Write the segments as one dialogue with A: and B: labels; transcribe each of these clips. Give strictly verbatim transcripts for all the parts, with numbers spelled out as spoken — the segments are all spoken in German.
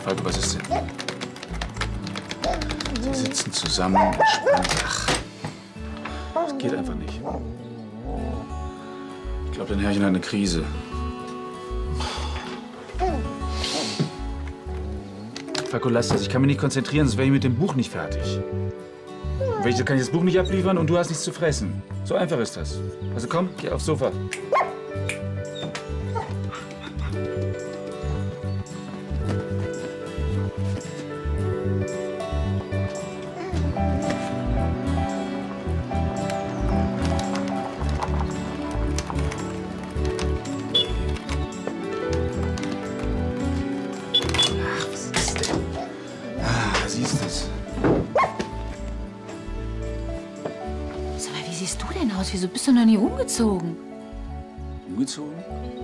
A: Falco, was ist denn? Sie sitzen zusammen und entspannt. Ach, das geht einfach nicht. Ich glaube, dein Herrchen hat eine Krise. Falco, lass das. Ich kann mich nicht konzentrieren, sonst wäre ich mit dem Buch nicht fertig. Und wenn ich, kann ich das Buch nicht abliefern und du hast nichts zu fressen. So einfach ist das. Also komm, geh aufs Sofa.
B: Wieso bist du noch nie umgezogen?
A: Umgezogen?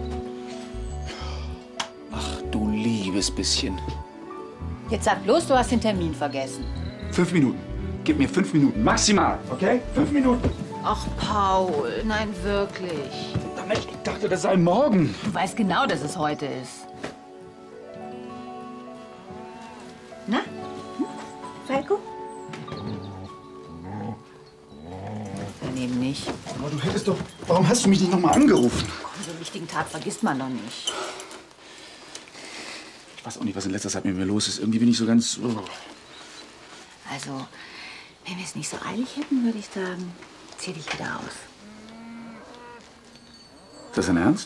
A: Ach, du liebes bisschen.
B: Jetzt sag bloß, du hast den Termin vergessen.
A: Fünf Minuten. Gib mir fünf Minuten. Maximal, okay? Fünf Minuten.
B: Ach, Paul, nein, wirklich.
A: Ich dachte, das sei morgen.
B: Du weißt genau, dass es heute ist. Na? Hm? Falco? Daneben nicht.
A: Aber du hättest doch... Warum hast du mich nicht noch mal angerufen?
B: Komm, so einen wichtigen Tag vergisst man doch nicht.
A: Ich weiß auch nicht, was in letzter Zeit mit mir los ist. Irgendwie bin ich so ganz... Oh.
B: Also, wenn wir es nicht so eilig hätten, würde ich sagen, zieh dich wieder aus.
A: Ist das dein Ernst?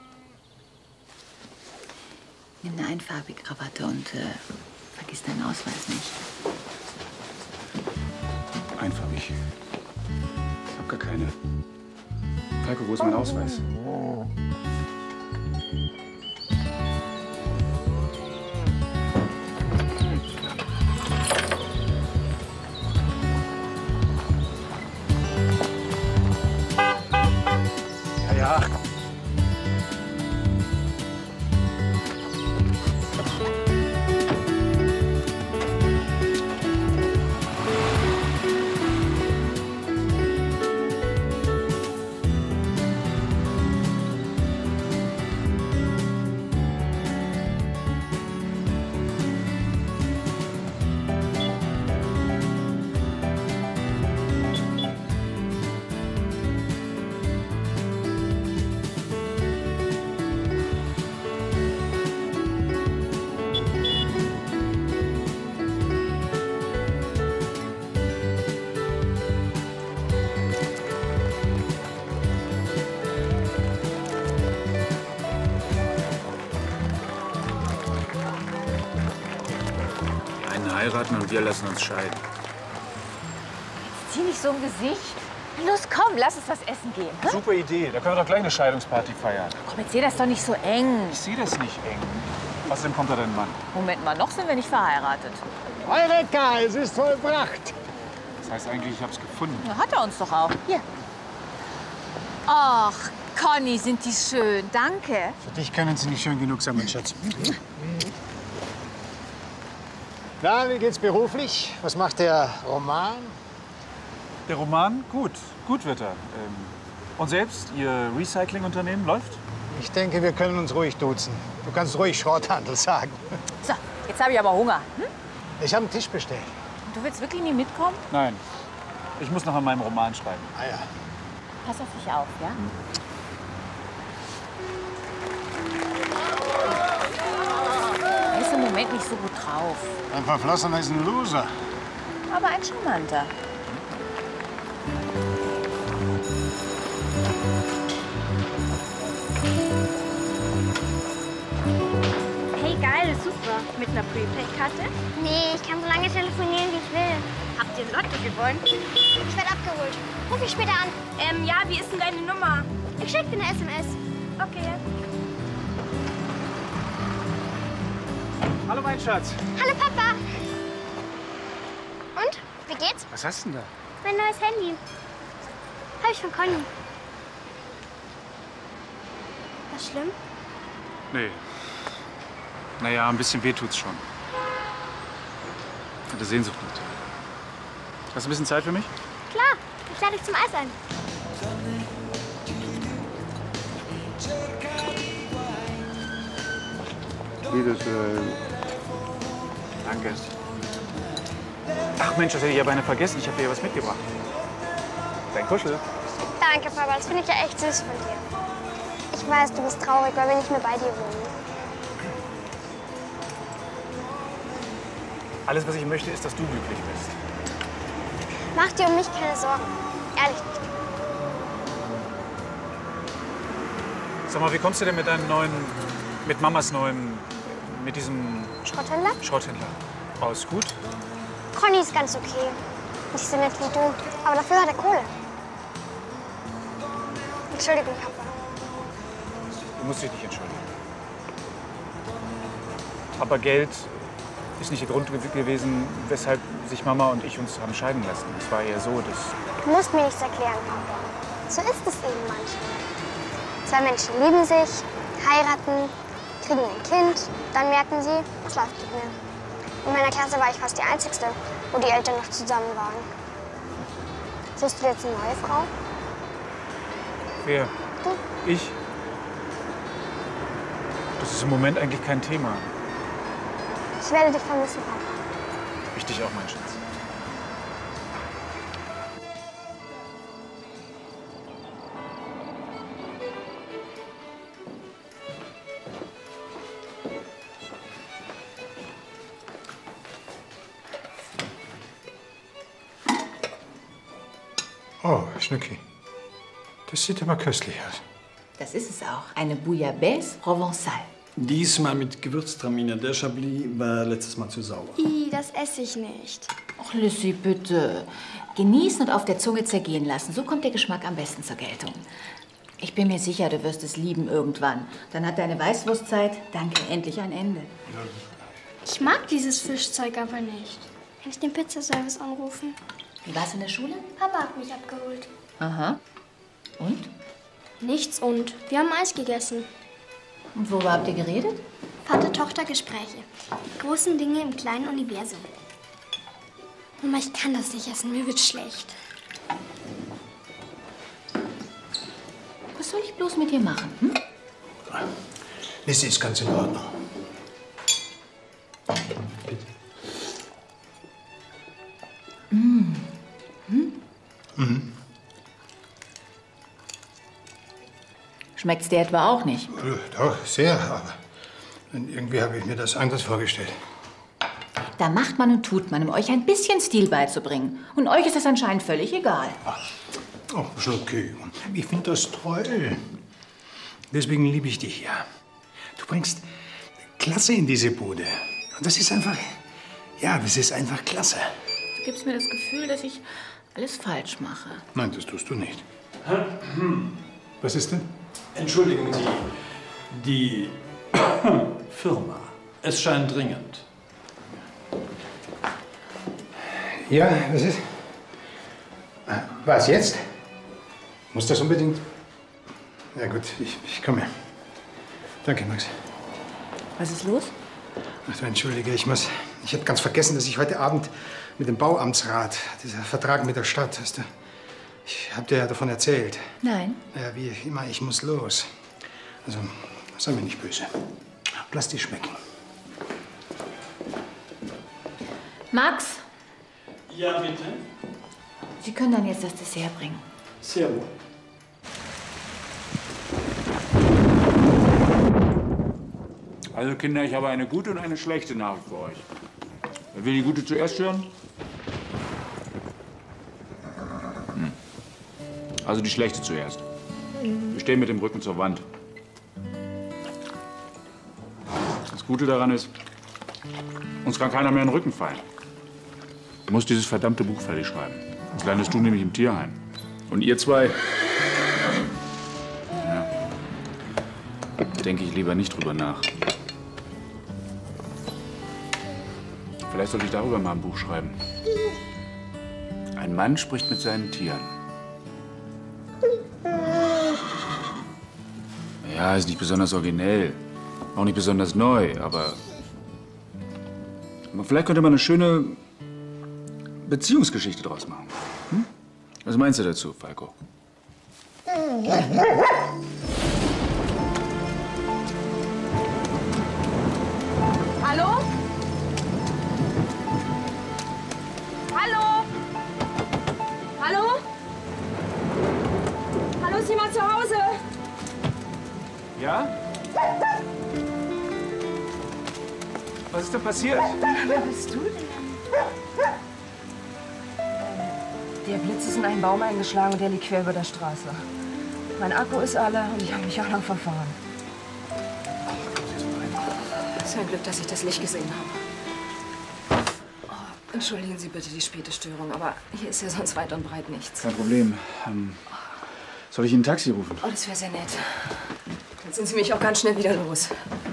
B: Nimm eine einfarbige Krawatte und äh, vergiss deinen Ausweis nicht.
A: Einfarbig? Ich hab gar keine. Falco, wo ist mein Ausweis? Ja, ja. Heiraten und wir lassen uns scheiden.
B: Jetzt zieh nicht so ein Gesicht. Los, komm, lass uns was essen gehen. Hm?
A: Super Idee. Da können wir doch gleich eine Scheidungsparty feiern.
B: Komm, jetzt seh das doch nicht so eng.
A: Ich sehe das nicht eng. Außerdem kommt da dein Mann.
B: Moment mal, noch sind wir nicht verheiratet.
C: Eureka, es ist vollbracht.
A: Das heißt eigentlich, ich hab's gefunden.
B: Ja, hat er uns doch auch. Hier. Ach, Conny, sind die schön. Danke.
C: Für dich können sie nicht schön genug sein, mein Schatz. Na, wie geht's beruflich? Was macht der Roman?
A: Der Roman? Gut. Gut wird er. Ähm, und selbst, Ihr Recyclingunternehmen läuft?
C: Ich denke, wir können uns ruhig duzen. Du kannst ruhig Schrotthandel sagen.
B: So, jetzt habe ich aber Hunger. Hm?
C: Ich habe einen Tisch bestellt.
B: Und du willst wirklich nie mitkommen?
A: Nein. Ich muss noch an meinem Roman schreiben.
C: Ah ja.
B: Pass auf dich auf, ja? Hm. Er ist im Moment nicht so gut drauf.
C: Ein Verflossener ist ein Loser.
B: Aber ein charmanter.
D: Hey, geil, super. Mit einer Prepaid-Karte? Nee, ich kann so lange telefonieren, wie ich will. Habt ihr Lotto gewonnen? Ich werde abgeholt. Ruf ich später an. Ähm, ja, wie ist denn deine Nummer? Ich schicke dir eine S M S. Okay.
A: Hallo, mein Schatz.
D: Hallo, Papa. Und? Wie geht's?
A: Was hast du denn da?
D: Mein neues Handy. Hab ich von Conny. Was schlimm?
A: Nee. Naja, ein bisschen weh tut's schon. Hatte Sehnsucht mit. Hast du ein bisschen Zeit für mich?
D: Klar, ich lade dich zum Eis ein.
C: Wie das, äh,
A: Danke. Ach Mensch, das hätte ich ja beinahe vergessen. Ich habe dir ja was mitgebracht. Dein Kuschel.
D: Danke, Papa. Das finde ich ja echt süß von dir. Ich weiß, du bist traurig, weil wir nicht mehr bei dir wohnen.
A: Alles, was ich möchte, ist, dass du glücklich bist.
D: Mach dir um mich keine Sorgen. Ehrlich nicht.
A: Sag mal, wie kommst du denn mit deinem neuen, mit Mamas neuem, mit diesem
D: Schrotthändler?
A: Schrotthändler aus? Gut?
D: Conny ist ganz okay. Nicht so nett wie du. Aber dafür hat er Kohle. Entschuldigung, Papa.
A: Du musst dich nicht entschuldigen. Aber Geld ist nicht der Grund gewesen, weshalb sich Mama und ich uns haben scheiden lassen. Es war eher so, dass...
D: Du musst mir nichts erklären, Papa. So ist es eben manchmal. Zwei Menschen lieben sich, heiraten, kriegen ein Kind, dann merken sie, es läuft nicht mehr. In meiner Klasse war ich fast die Einzige, wo die Eltern noch zusammen waren. Suchst du jetzt eine neue Frau?
A: Wer?
D: Du?
A: Ich? Das ist im Moment eigentlich kein Thema.
D: Ich werde dich vermissen, Papa.
A: Ich dich auch, mein Schatz.
C: Oh, Schnucki. Das sieht aber köstlich aus.
B: Das ist es auch. Eine Bouillabaisse Provençale.
E: Diesmal mit Gewürztraminer. Der Chablis war letztes Mal zu sauer.
D: Ih, das esse ich nicht.
B: Ach, Lissy, bitte. Genießen und auf der Zunge zergehen lassen. So kommt der Geschmack am besten zur Geltung. Ich bin mir sicher, du wirst es lieben irgendwann. Dann hat deine Weißwurstzeit, danke, endlich ein Ende.
D: Ich mag dieses Fischzeug aber nicht. Kann ich den Pizzaservice anrufen?
B: Wie war's in der Schule?
D: Papa hat mich abgeholt.
B: Aha. Und?
D: Nichts und. Wir haben Eis gegessen.
B: Und worüber habt ihr geredet?
D: Vater-Tochter-Gespräche. Die großen Dinge im kleinen Universum. Mama, ich kann das nicht essen. Mir wird schlecht.
B: Was soll ich bloß mit dir machen? Hm?
C: Lissy ist ganz in Ordnung.
B: Mm. Hm?
C: Mhm.
B: Schmeckt's dir etwa auch nicht?
C: Doch, sehr, aber irgendwie habe ich mir das anders vorgestellt.
B: Da macht man und tut man, um euch ein bisschen Stil beizubringen. Und euch ist das anscheinend völlig egal.
C: Oh, Schnucki, ich finde das toll. Deswegen liebe ich dich ja. Du bringst Klasse in diese Bude. Und das ist einfach, ja, das ist einfach klasse.
B: Du gibst mir das Gefühl, dass ich alles falsch mache.
C: Nein, das tust du nicht. Was ist denn?
E: Entschuldigen Sie, die Firma. Es scheint dringend.
C: Ja, was ist? Was jetzt? Muss das unbedingt? Ja gut, ich, ich komme. Danke, Max.
B: Was ist los?
C: Ach du, entschuldige, ich muss... Ich habe ganz vergessen, dass ich heute Abend mit dem Bauamtsrat, dieser Vertrag mit der Stadt, weißt du, ich habe dir ja davon erzählt.
B: Nein.
C: Ja, wie immer, ich muss los. Also, sei mir nicht böse. Lass dich schmecken.
B: Max,
E: Ja, bitte.
B: Sie können dann jetzt das Dessert bringen.
E: Sehr wohl.
A: Also Kinder, ich habe eine gute und eine schlechte Nachricht für euch. Wer will die gute zuerst hören? Hm. Also die schlechte zuerst. Wir stehen mit dem Rücken zur Wand. Das Gute daran ist, uns kann keiner mehr in den Rücken fallen. Du musst dieses verdammte Buch fertig schreiben. Sonst landest du nämlich im Tierheim. Und ihr zwei... Ja, denke ich lieber nicht drüber nach. Vielleicht sollte ich darüber mal ein Buch schreiben. Ein Mann spricht mit seinen Tieren. Ja, ist nicht besonders originell, auch nicht besonders neu, aber... aber vielleicht könnte man eine schöne Beziehungsgeschichte draus machen. Hm? Was meinst du dazu, Falco?
B: Hallo?
A: Ja? Was ist denn passiert?
F: Wer bist du denn? Der Blitz ist in einen Baum eingeschlagen und der liegt quer über der Straße. Mein Akku ist alle und ich habe mich auch noch verfahren. Es ist ein Glück, dass ich das Licht gesehen habe. Oh, entschuldigen Sie bitte die späte Störung, aber hier ist ja sonst weit und breit nichts.
A: Kein Problem. Ähm, soll ich Ihnen ein Taxi rufen?
F: Oh, das wäre sehr nett. Dann sind Sie mich auch ganz schnell wieder los.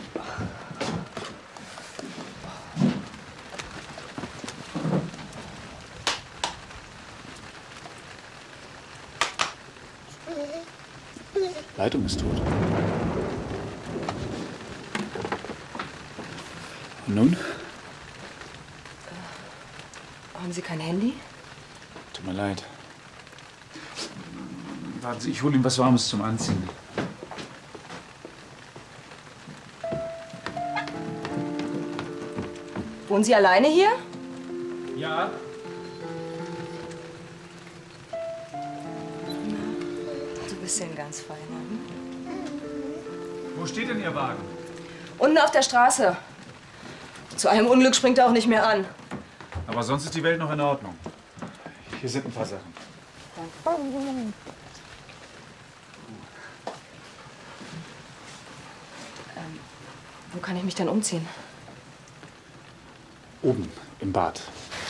A: Leitung ist tot. Und nun?
F: Äh, haben Sie kein Handy?
A: Tut mir leid. Warten Sie, ich hole Ihnen was Warmes zum Anziehen.
F: Wohnen Sie alleine hier?
A: Ja.
F: Du bist ja ein ganz feiner. Hm?
A: Wo steht denn Ihr Wagen?
F: Unten auf der Straße. Zu einem Unglück springt er auch nicht mehr an.
A: Aber sonst ist die Welt noch in Ordnung. Hier sind ein paar Sachen.
F: Danke. Ähm, wo kann ich mich denn umziehen?
A: Oben im Bad.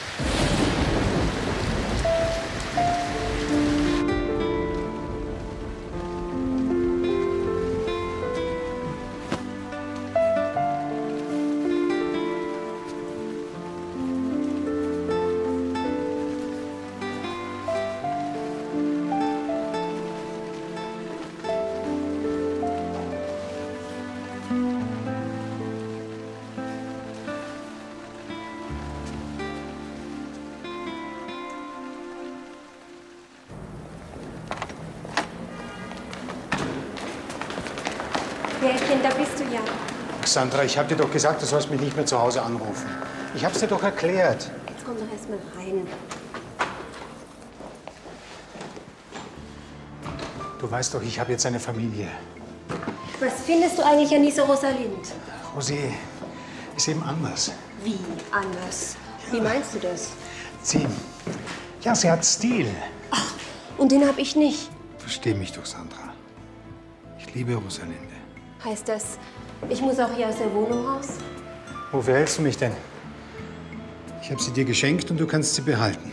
D: Pärchen, da bist du ja.
C: Sandra, ich hab dir doch gesagt, du sollst mich nicht mehr zu Hause anrufen. Ich hab's dir doch erklärt.
D: Jetzt komm doch erst mal rein.
C: Du weißt doch, ich habe jetzt eine Familie.
D: Was findest du eigentlich an dieser Rosalind?
C: Rosé ist eben anders.
D: Wie anders? Wie meinst du das?
C: Sie, ja, sie hat Stil.
D: Ach, und den hab ich nicht.
C: Versteh mich doch, Sandra. Ich liebe Rosalinde.
D: Heißt das, ich muss auch hier aus der Wohnung raus?
C: Wofür hältst du mich denn? Ich habe sie dir geschenkt und du kannst sie behalten.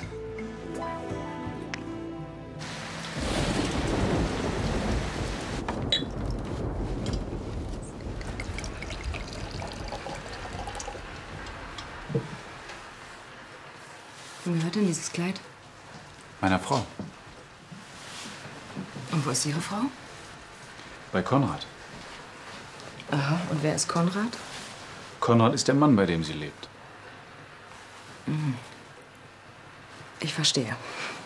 F: Wem gehört denn dieses Kleid?
A: Meiner Frau.
F: Und wo ist Ihre Frau?
A: Bei Konrad.
F: Aha, und wer ist Konrad?
A: Konrad ist der Mann, bei dem sie lebt.
F: Mhm. Ich verstehe.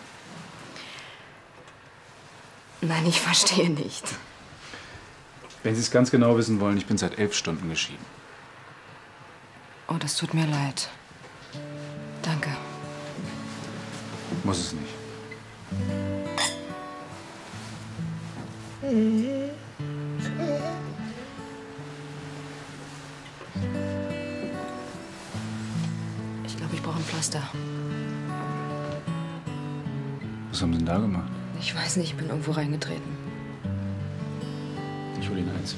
F: Nein, ich verstehe nicht.
A: Wenn Sie es ganz genau wissen wollen, ich bin seit elf Stunden geschieden.
F: Oh, das tut mir leid. Danke.
A: Muss es nicht.
F: Ich glaube, ich brauche ein Pflaster.
A: Was haben Sie denn da gemacht?
F: Ich weiß nicht, ich bin irgendwo reingetreten.
A: Ich hole Ihnen eins.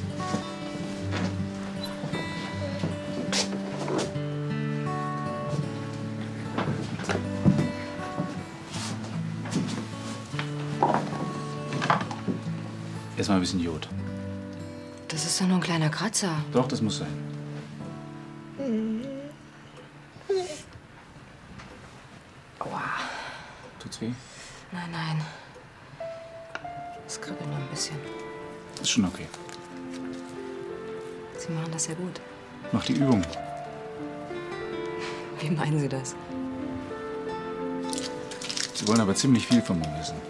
A: Erstmal ein bisschen Jod.
F: Das ist doch nur ein kleiner Kratzer.
A: Doch, das muss sein.
F: Aua.
A: Tut's weh?
F: Nein, nein. Es kribbelt nur ein bisschen.
A: Ist schon okay.
F: Sie machen das ja gut.
A: Mach die Übung.
F: Wie meinen Sie das?
A: Sie wollen aber ziemlich viel von mir wissen.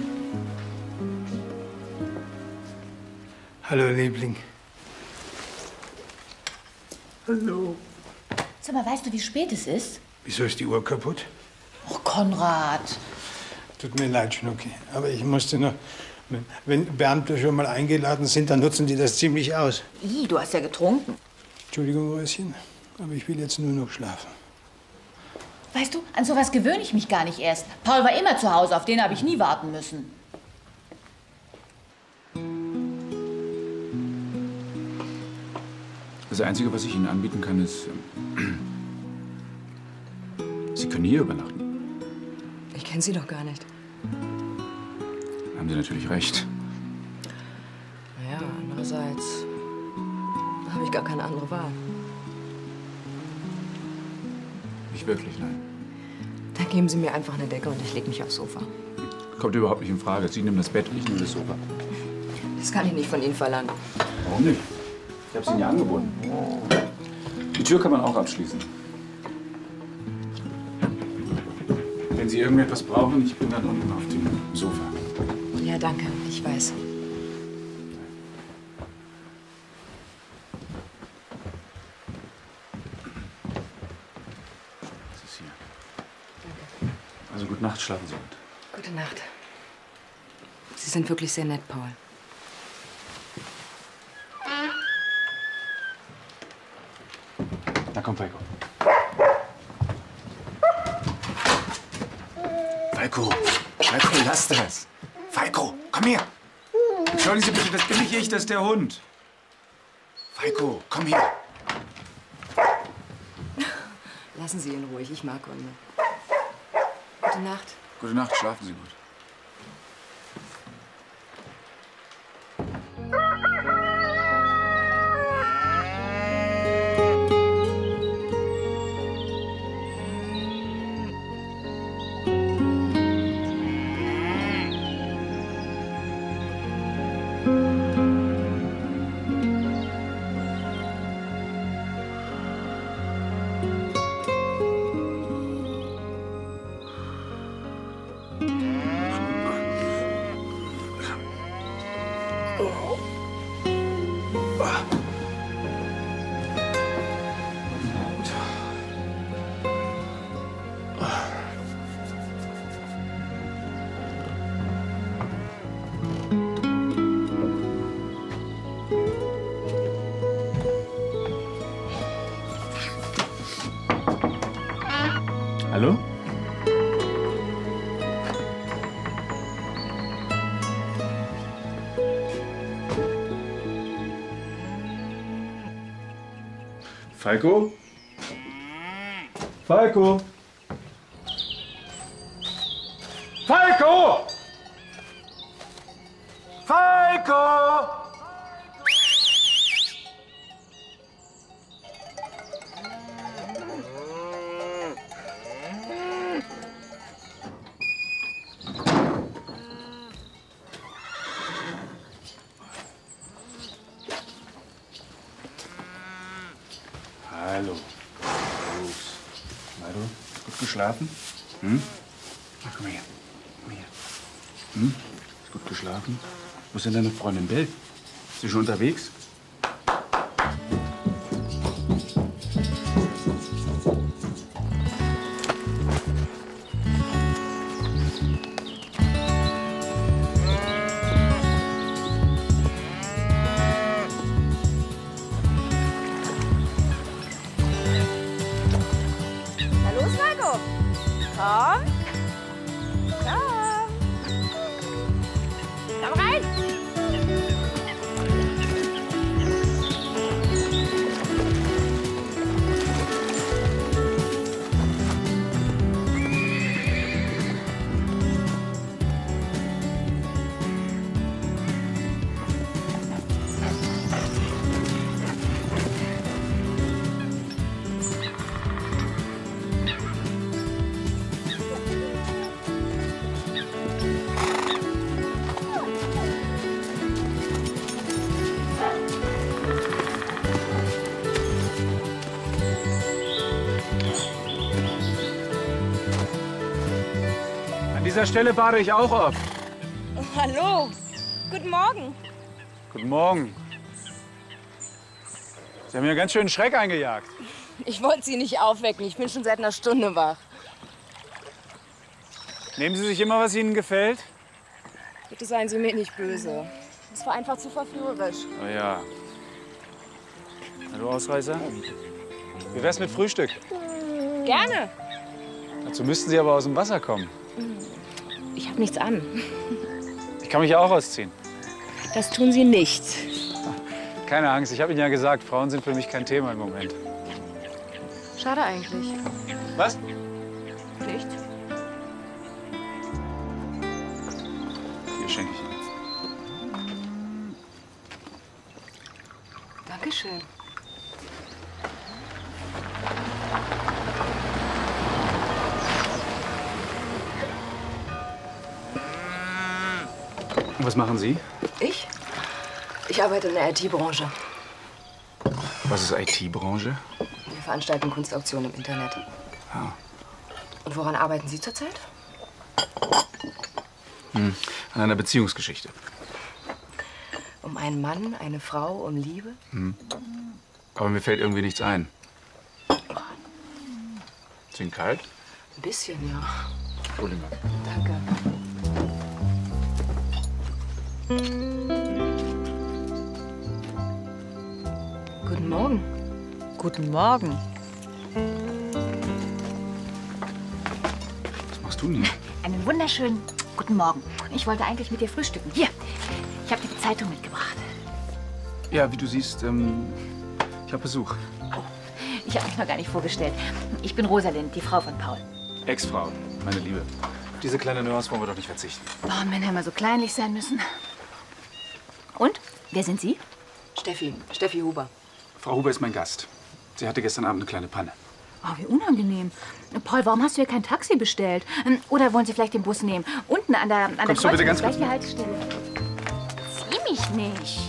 C: Hallo, Liebling. Hallo.
B: Sag mal, weißt du, wie spät es ist?
C: Wieso ist die Uhr kaputt?
B: Oh, Konrad.
C: Tut mir leid, Schnucki, aber ich musste noch... Wenn, wenn Beamte schon mal eingeladen sind, dann nutzen die das ziemlich aus.
B: Ih, du hast ja getrunken.
C: Entschuldigung, Röschen, aber ich will jetzt nur noch schlafen.
B: Weißt du, an sowas gewöhne ich mich gar nicht erst. Paul war immer zu Hause, auf den habe ich nie warten müssen.
A: Das Einzige, was ich Ihnen anbieten kann, ist... Ähm, Sie können hier übernachten.
F: Ich kenne Sie doch gar nicht.
A: Haben Sie natürlich recht.
F: Naja, andererseits habe ich gar keine andere Wahl.
A: Nicht wirklich, nein.
F: Dann geben Sie mir einfach eine Decke und ich lege mich aufs Sofa.
A: Kommt überhaupt nicht in Frage. Sie nehmen das Bett und ich nehme das Sofa.
F: Das kann ich nicht von Ihnen verlangen.
A: Warum nicht? Ich habe es Ihnen ja angeboten. Die Tür kann man auch abschließen. Wenn Sie irgendetwas brauchen, ich bin dann unten auf dem Sofa.
F: Ja, danke. Ich weiß.
A: Das ist hier. Danke. Also gute Nacht, schlafen Sie gut.
F: Gute Nacht. Sie sind wirklich sehr nett, Paul.
A: Na komm, Falco. Falco, Falco, lass das. Falco, komm her. Entschuldigen Sie bitte, das bin nicht ich, das ist der Hund. Falco, komm her.
F: Lassen Sie ihn ruhig, ich mag Hunde. Gute Nacht.
A: Gute Nacht, schlafen Sie gut. Hallo? Falco? Falco? Falco! Falco! Hallo. Los. Na du, gut geschlafen? Hm? Na, komm her. Komm her. Hm? Ist gut geschlafen? Wo ist denn deine Freundin Bell? Ist sie schon unterwegs?
D: Komm. Komm. Komm rein.
A: An dieser Stelle bade ich auch oft.
D: Hallo. Guten Morgen.
A: Guten Morgen. Sie haben mir ganz schön Schreck eingejagt.
F: Ich wollte Sie nicht aufwecken. Ich bin schon seit einer Stunde wach.
A: Nehmen Sie sich immer, was Ihnen gefällt?
F: Bitte seien Sie mir nicht böse. Das war einfach zu verführerisch.
A: Oh ja. Na, du Ausreißer? Wie wär's mit Frühstück?
F: Gerne.
A: Dazu müssten Sie aber aus dem Wasser kommen.
F: Ich habe nichts an.
A: Ich kann mich ja auch ausziehen.
F: Das tun Sie nicht.
A: Keine Angst, ich habe Ihnen ja gesagt, Frauen sind für mich kein Thema im Moment.
F: Schade eigentlich.
A: Was?
F: Nicht?
A: Hier schenke ich Ihnen.
F: Dankeschön.
A: Was machen Sie?
F: Ich? Ich arbeite in der I T-Branche.
A: Was ist I T-Branche?
F: Wir veranstalten Kunstauktionen im Internet.
A: Ah.
F: Und woran arbeiten Sie zurzeit?
A: Hm. An einer Beziehungsgeschichte.
F: Um einen Mann, eine Frau, um Liebe?
A: Hm. Aber mir fällt irgendwie nichts ein. Ist Ihnen kalt?
F: Ein bisschen, ja.
A: Entschuldigung.
F: Danke. Guten Morgen.
B: Guten Morgen.
A: Was machst du denn hier?
B: Einen wunderschönen guten Morgen. Ich wollte eigentlich mit dir frühstücken. Hier, ich habe dir die Zeitung mitgebracht.
A: Ja, wie du siehst, ähm, ich habe Besuch.
B: Oh, ich habe mich noch gar nicht vorgestellt. Ich bin Rosalind, die Frau von Paul.
A: Ex-Frau, meine Liebe. Auf diese kleine Nuance wollen wir doch nicht verzichten.
B: Warum Männer immer so kleinlich sein müssen? Und? Wer sind Sie?
F: Steffi. Steffi Huber.
A: Frau Huber ist mein Gast. Sie hatte gestern Abend eine kleine Panne.
B: Oh, wie unangenehm. Paul, warum hast du hier kein Taxi bestellt? Oder wollen Sie vielleicht den Bus nehmen? Unten an der, an der
A: Kommst du bitte ganz kurz
B: gleiche Haltestelle. Zieh mich nicht.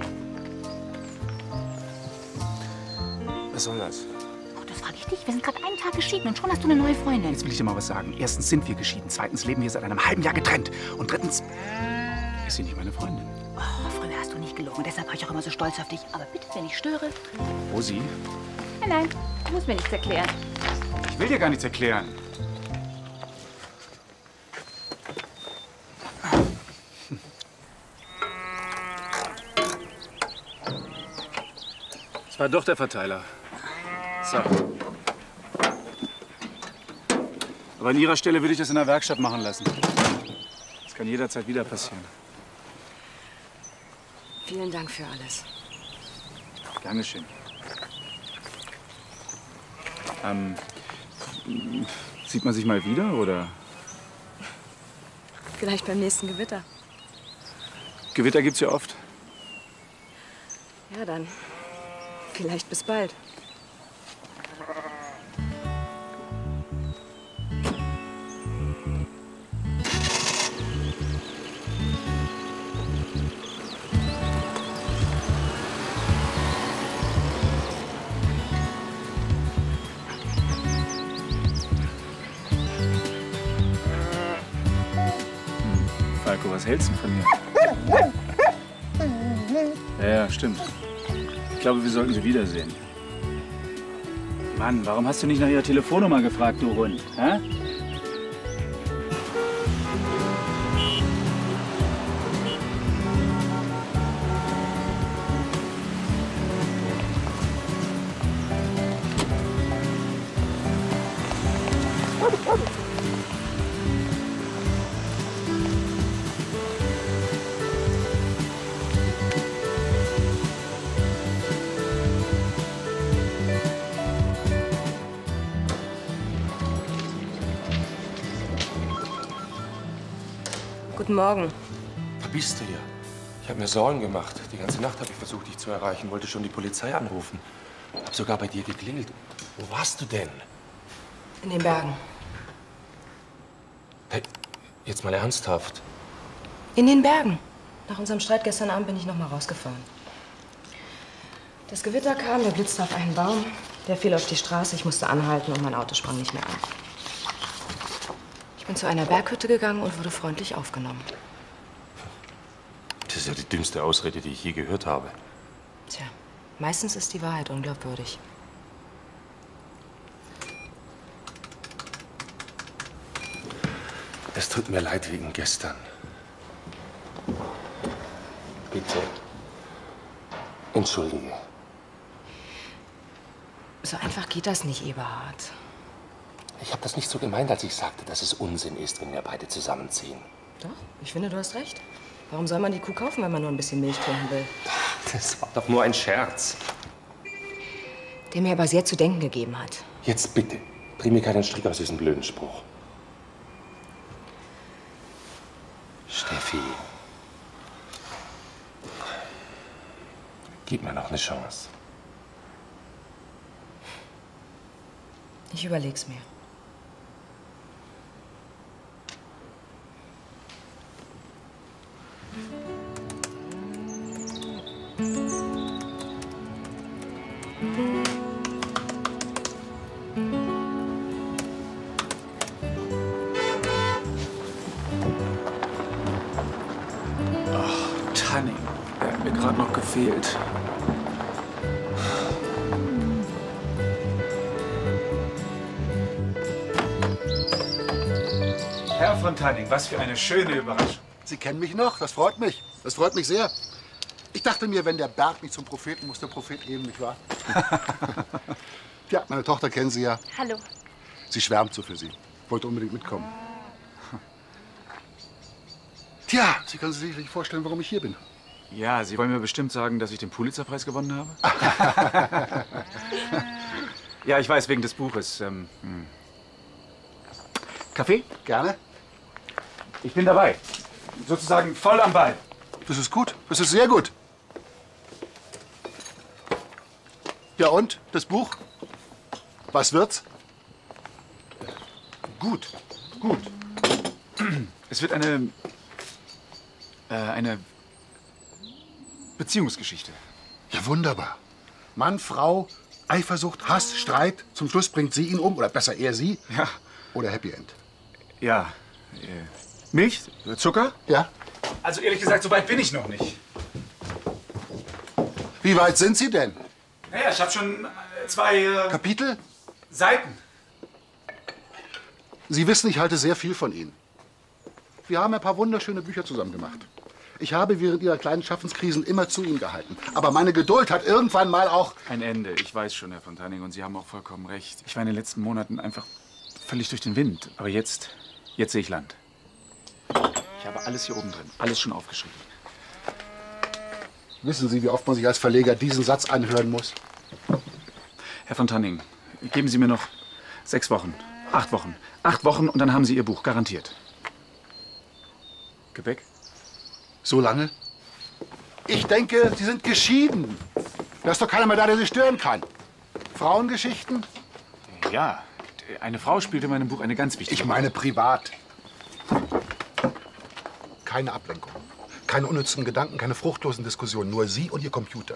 A: Was soll das?
B: Oh, das frage ich dich. Wir sind gerade einen Tag geschieden und schon hast du eine neue Freundin.
A: Jetzt will ich dir mal was sagen. Erstens sind wir geschieden. Zweitens leben wir seit einem halben Jahr getrennt. Und drittens ist sie nicht meine Freundin.
B: Oh, früher hast du nicht gelogen. Deshalb war ich auch immer so stolz auf dich. Aber bitte, wenn ich störe.
A: Rosi?
B: Nein, nein. Du musst mir nichts erklären.
A: Ich will dir gar nichts erklären. Es war doch der Verteiler. So. Aber an Ihrer Stelle würde ich das in der Werkstatt machen lassen. Das kann jederzeit wieder passieren.
F: Vielen Dank für alles.
A: Gern geschehen. Ähm, sieht man sich mal wieder, oder?
F: Vielleicht beim nächsten Gewitter.
A: Gewitter gibt's ja oft.
F: Ja, dann. Vielleicht bis bald.
A: Falco, was hältst du von mir? Ja, ja, stimmt. Ich glaube, wir sollten sie wiedersehen. Mann, warum hast du nicht nach ihrer Telefonnummer gefragt, du Hund? Hä?
F: Guten Morgen.
G: Da bist du ja. Ich habe mir Sorgen gemacht. Die ganze Nacht habe ich versucht, dich zu erreichen. Wollte schon die Polizei anrufen. Hab sogar bei dir geklingelt. Wo warst du denn?
F: In den Bergen.
G: Hey, jetzt mal ernsthaft.
F: In den Bergen. Nach unserem Streit gestern Abend bin ich noch mal rausgefahren. Das Gewitter kam, der blitzte auf einen Baum. Der fiel auf die Straße. Ich musste anhalten und mein Auto sprang nicht mehr an. Ich bin zu einer Berghütte gegangen und wurde freundlich aufgenommen.
G: Das ist ja die dümmste Ausrede, die ich je gehört habe.
F: Tja, Meistens ist die Wahrheit unglaubwürdig.
G: Es tut mir leid wegen gestern. Bitte. Entschuldige.
F: So einfach geht das nicht, Eberhard.
G: Ich habe das nicht so gemeint, als ich sagte, dass es Unsinn ist, wenn wir beide zusammenziehen.
F: Doch, ich finde, du hast recht. Warum soll man die Kuh kaufen, wenn man nur ein bisschen Milch trinken will?
G: Das war doch nur ein Scherz.
F: Der mir aber sehr zu denken gegeben hat.
G: Jetzt bitte, dreh mir keinen Strick aus diesem blöden Spruch. Steffi. Gib mir noch eine Chance.
F: Ich überleg's mir.
A: Tanning. Der hat mir gerade noch gefehlt. Herr von Tanning, was für eine schöne Überraschung.
H: Sie kennen mich noch, das freut mich. Das freut mich sehr. Ich dachte mir, wenn der Berg nicht zum Propheten, muss der Prophet eben, nicht wahr? Ja, meine Tochter kennen Sie ja.
D: Hallo.
H: Sie schwärmt so für Sie. Wollte unbedingt mitkommen. Tja, Sie können sich sicherlich vorstellen, warum ich hier bin.
A: Ja, Sie wollen mir bestimmt sagen, dass ich den Pulitzerpreis gewonnen habe? Ja, ich weiß, wegen des Buches. Ähm, hm. Kaffee?
H: Gerne.
A: Ich bin dabei. Sozusagen voll am Ball.
H: Das ist gut. Das ist sehr gut. Ja und? Das Buch? Was wird's?
A: Gut, gut. Es wird eine... Äh, eine... Beziehungsgeschichte.
H: Ja, wunderbar. Mann, Frau, Eifersucht, Hass, Streit. Zum Schluss bringt sie ihn um. Oder besser er sie.
A: Ja.
H: Oder Happy End.
A: Ja. Äh, Milch? Zucker?
H: Ja.
A: Also ehrlich gesagt, so weit bin ich noch nicht.
H: Wie weit sind Sie denn?
A: Naja, ich habe schon äh, zwei... Äh,
H: Kapitel?
A: Seiten.
H: Sie wissen, ich halte sehr viel von Ihnen. Wir haben ein paar wunderschöne Bücher zusammen gemacht. Ich habe während Ihrer kleinen Schaffenskrisen immer zu Ihnen gehalten. Aber meine Geduld hat irgendwann mal auch...
A: Ein Ende. Ich weiß schon, Herr von Tanning, und Sie haben auch vollkommen recht. Ich war in den letzten Monaten einfach völlig durch den Wind. Aber jetzt, jetzt sehe ich Land. Ich habe alles hier oben drin, alles schon aufgeschrieben.
H: Wissen Sie, wie oft man sich als Verleger diesen Satz anhören muss?
A: Herr von Tanning, geben Sie mir noch sechs Wochen, acht Wochen. Acht Wochen und dann haben Sie Ihr Buch, garantiert. Gepäck?
H: So lange? Ich denke, Sie sind geschieden. Da ist doch keiner mehr da, der Sie stören kann. Frauengeschichten?
A: Ja, eine Frau spielt in meinem Buch eine ganz wichtige
H: Ich meine privat. Keine Ablenkung. Keine unnützen Gedanken, keine fruchtlosen Diskussionen. Nur Sie und Ihr Computer.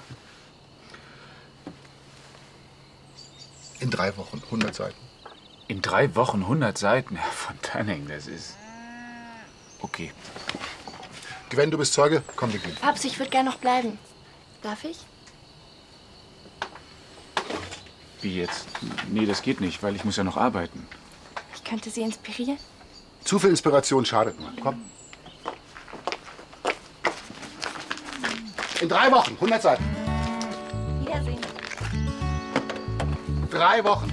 H: In drei Wochen, hundert Seiten.
A: In drei Wochen hundert Seiten? Herr von Tanning, das ist... Okay.
H: Gwen, du bist Zeuge. Komm, wir gehen.
D: Papst, ich würde gerne noch bleiben. Darf ich?
A: Wie jetzt? Nee, das geht nicht, weil ich muss ja noch arbeiten.
D: Ich könnte Sie inspirieren.
H: Zu viel Inspiration schadet nur. Komm. In drei Wochen, hundert Seiten.
D: Wiedersehen.
H: Drei Wochen.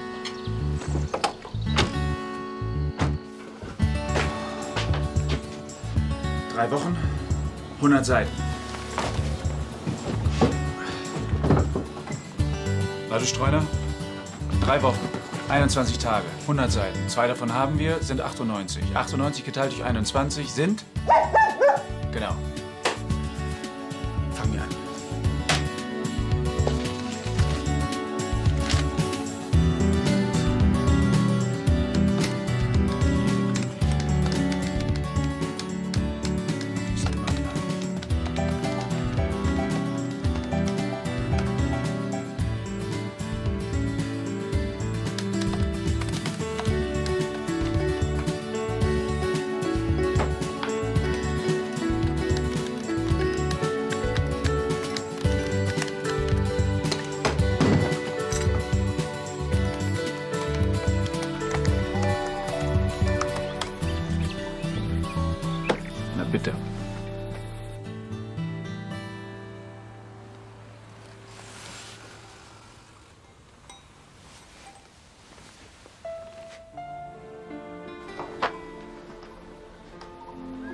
A: Drei Wochen, hundert Seiten. Leute Streuner, drei Wochen, einundzwanzig Tage, hundert Seiten. Zwei davon haben wir, sind achtundneunzig. achtundneunzig geteilt durch einundzwanzig sind... Genau. Fangen wir an.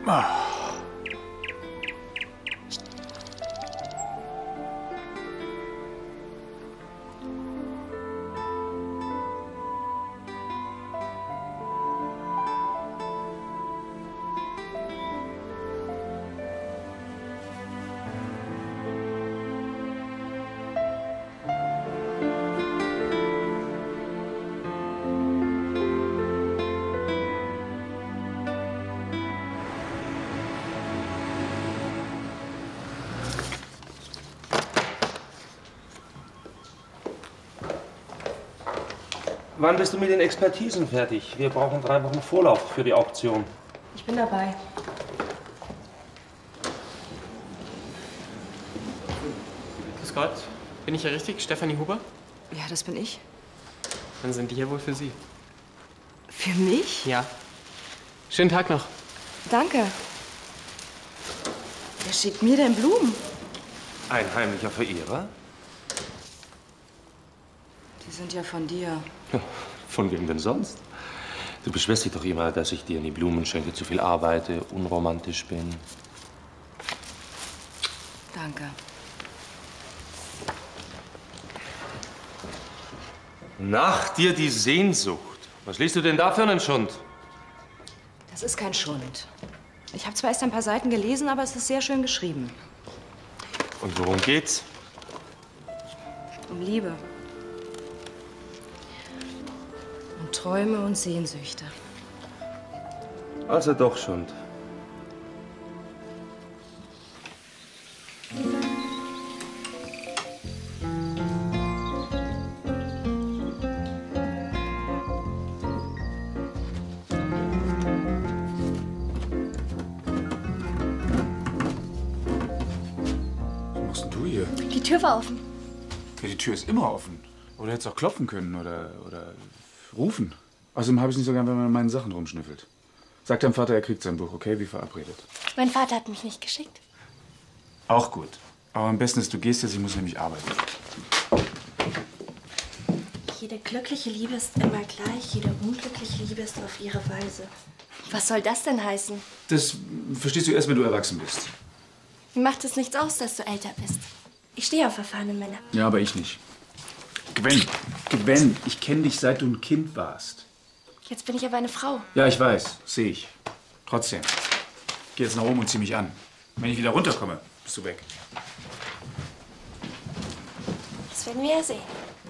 A: Ah.
G: Wann bist du mit den Expertisen fertig? Wir brauchen drei Wochen Vorlauf für die Auktion.
F: Ich bin dabei.
I: Grüß Gott. Bin ich hier richtig? Stefanie Huber?
F: Ja, das bin ich.
I: Dann sind die hier wohl für Sie.
F: Für mich?
I: Ja. Schönen Tag noch.
F: Danke. Wer schickt mir denn Blumen?
G: Ein heimlicher Verehrer?
F: Die sind ja von dir.
G: Von wem denn sonst? Du beschwerst dich doch immer, dass ich dir in die Blumen schenke, zu viel arbeite, unromantisch bin.
F: Danke.
G: Nach dir die Sehnsucht. Was liest du denn da für einen Schund?
F: Das ist kein Schund. Ich habe zwar erst ein paar Seiten gelesen, aber es ist sehr schön geschrieben.
G: Und worum geht's?
F: Um Liebe. Um Träume und Sehnsüchte.
G: Also doch Schund.
D: Die Tür war offen.
A: Ja, die Tür ist immer offen. Oder hättest auch klopfen können oder, oder rufen. Außerdem habe ich es nicht so gern, wenn man an meinen Sachen rumschnüffelt. Sag deinem Vater, er kriegt sein Buch, okay? Wie verabredet.
D: Mein Vater hat mich nicht geschickt.
A: Auch gut. Aber am besten ist, du gehst jetzt, ich muss nämlich arbeiten.
J: Jede glückliche Liebe ist immer gleich, jede unglückliche Liebe ist auf ihre Weise.
D: Was soll das denn heißen?
A: Das verstehst du erst, wenn du erwachsen bist.
J: Mir macht es nichts aus, dass du älter bist. Ich stehe auf erfahrene Männer.
A: Ja, aber ich nicht. Gwen, Gwen, ich kenne dich, seit du ein Kind warst.
J: Jetzt bin ich aber eine Frau.
A: Ja, ich weiß, sehe ich. Trotzdem. Geh jetzt nach oben und zieh mich an. Wenn ich wieder runterkomme, bist du weg.
J: Das werden wir ja sehen.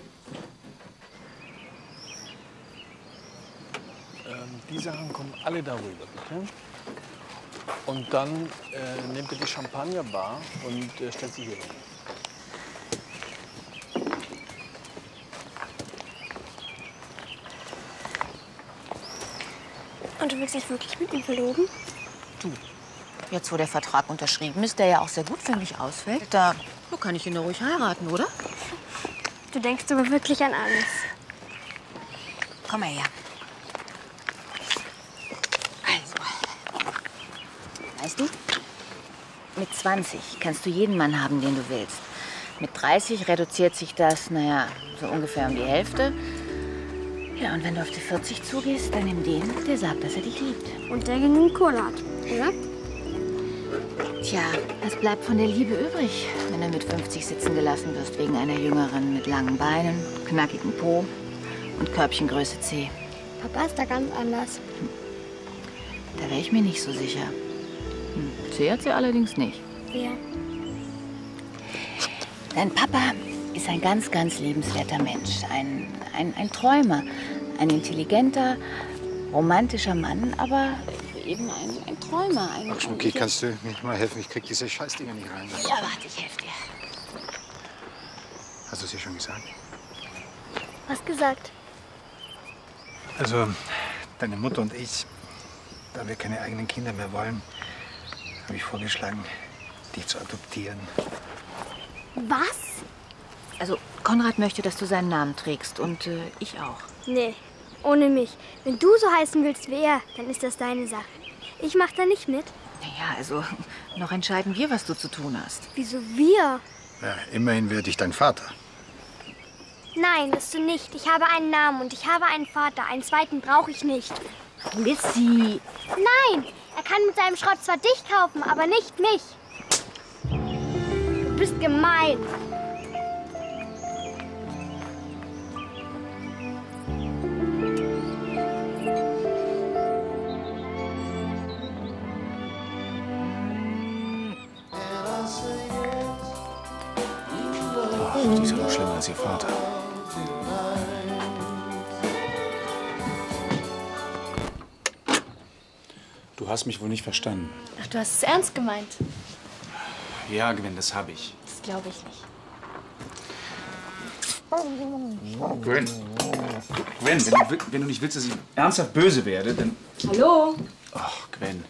E: Ähm, die Sachen kommen alle darüber, bitte. Und dann äh, nehmt ihr die Champagnerbar und äh, stellt sie hier hin.
D: Und du willst dich wirklich mit ihm verloben?
B: Du, jetzt wo der Vertrag unterschrieben ist, der ja auch sehr gut für mich ausfällt, da so kann ich ihn doch ruhig heiraten, oder?
D: Du denkst aber wirklich an alles.
B: Komm mal her. Also, weißt du, mit zwanzig kannst du jeden Mann haben, den du willst. Mit dreißig reduziert sich das, naja, so ungefähr um die Hälfte. Ja, und wenn du auf die vierzig zugehst, dann nimm den, der sagt, dass er dich liebt.
D: Und der genügend Kohle hat, oder?
B: Tja, was bleibt von der Liebe übrig, wenn du mit fünfzig sitzen gelassen wirst wegen einer Jüngeren mit langen Beinen, knackigem Po und Körbchengröße C?
D: Papa ist da ganz anders.
B: Da wäre ich mir nicht so sicher. Hm, C hat sie allerdings nicht.
D: Wer?
B: Dein Papa ist ein ganz, ganz liebenswerter Mensch. Ein, ein, ein Träumer. Ein intelligenter, romantischer Mann, aber eben ein, ein Träumer. Ein,
C: Ach, Schmucki, kannst du mir mal helfen? Ich krieg diese Scheißdinger nicht rein.
B: Ja, warte, ich helfe dir.
C: Hast du es ihr schon gesagt?
D: Was gesagt?
C: Also, deine Mutter und ich, da wir keine eigenen Kinder mehr wollen, habe ich vorgeschlagen, dich zu adoptieren.
D: Was?
B: Also, Konrad möchte, dass du seinen Namen trägst und äh, ich auch.
D: Nee, ohne mich. Wenn du so heißen willst wie er, dann ist das deine Sache. Ich mach da nicht mit.
B: Naja, also, noch entscheiden wir, was du zu tun hast.
D: Wieso wir?
C: Ja, immerhin werde ich dein Vater.
D: Nein, bist du nicht. Ich habe einen Namen und ich habe einen Vater. Einen zweiten brauche ich nicht.
B: Lissy!
D: Nein, Er kann mit seinem Schrott zwar dich kaufen, aber nicht mich. Du bist gemein.
A: Ach, die ist ja noch schlimmer als ihr Vater. Du hast mich wohl nicht verstanden.
J: Ach, du hast es ernst gemeint.
A: Ja, Gwen, das habe ich.
J: Das glaube ich nicht.
A: Gwen, Gwen, wenn du, wi- wenn du nicht willst, dass ich ernsthaft böse werde, dann...
F: Hallo?
A: Ach, Gwen.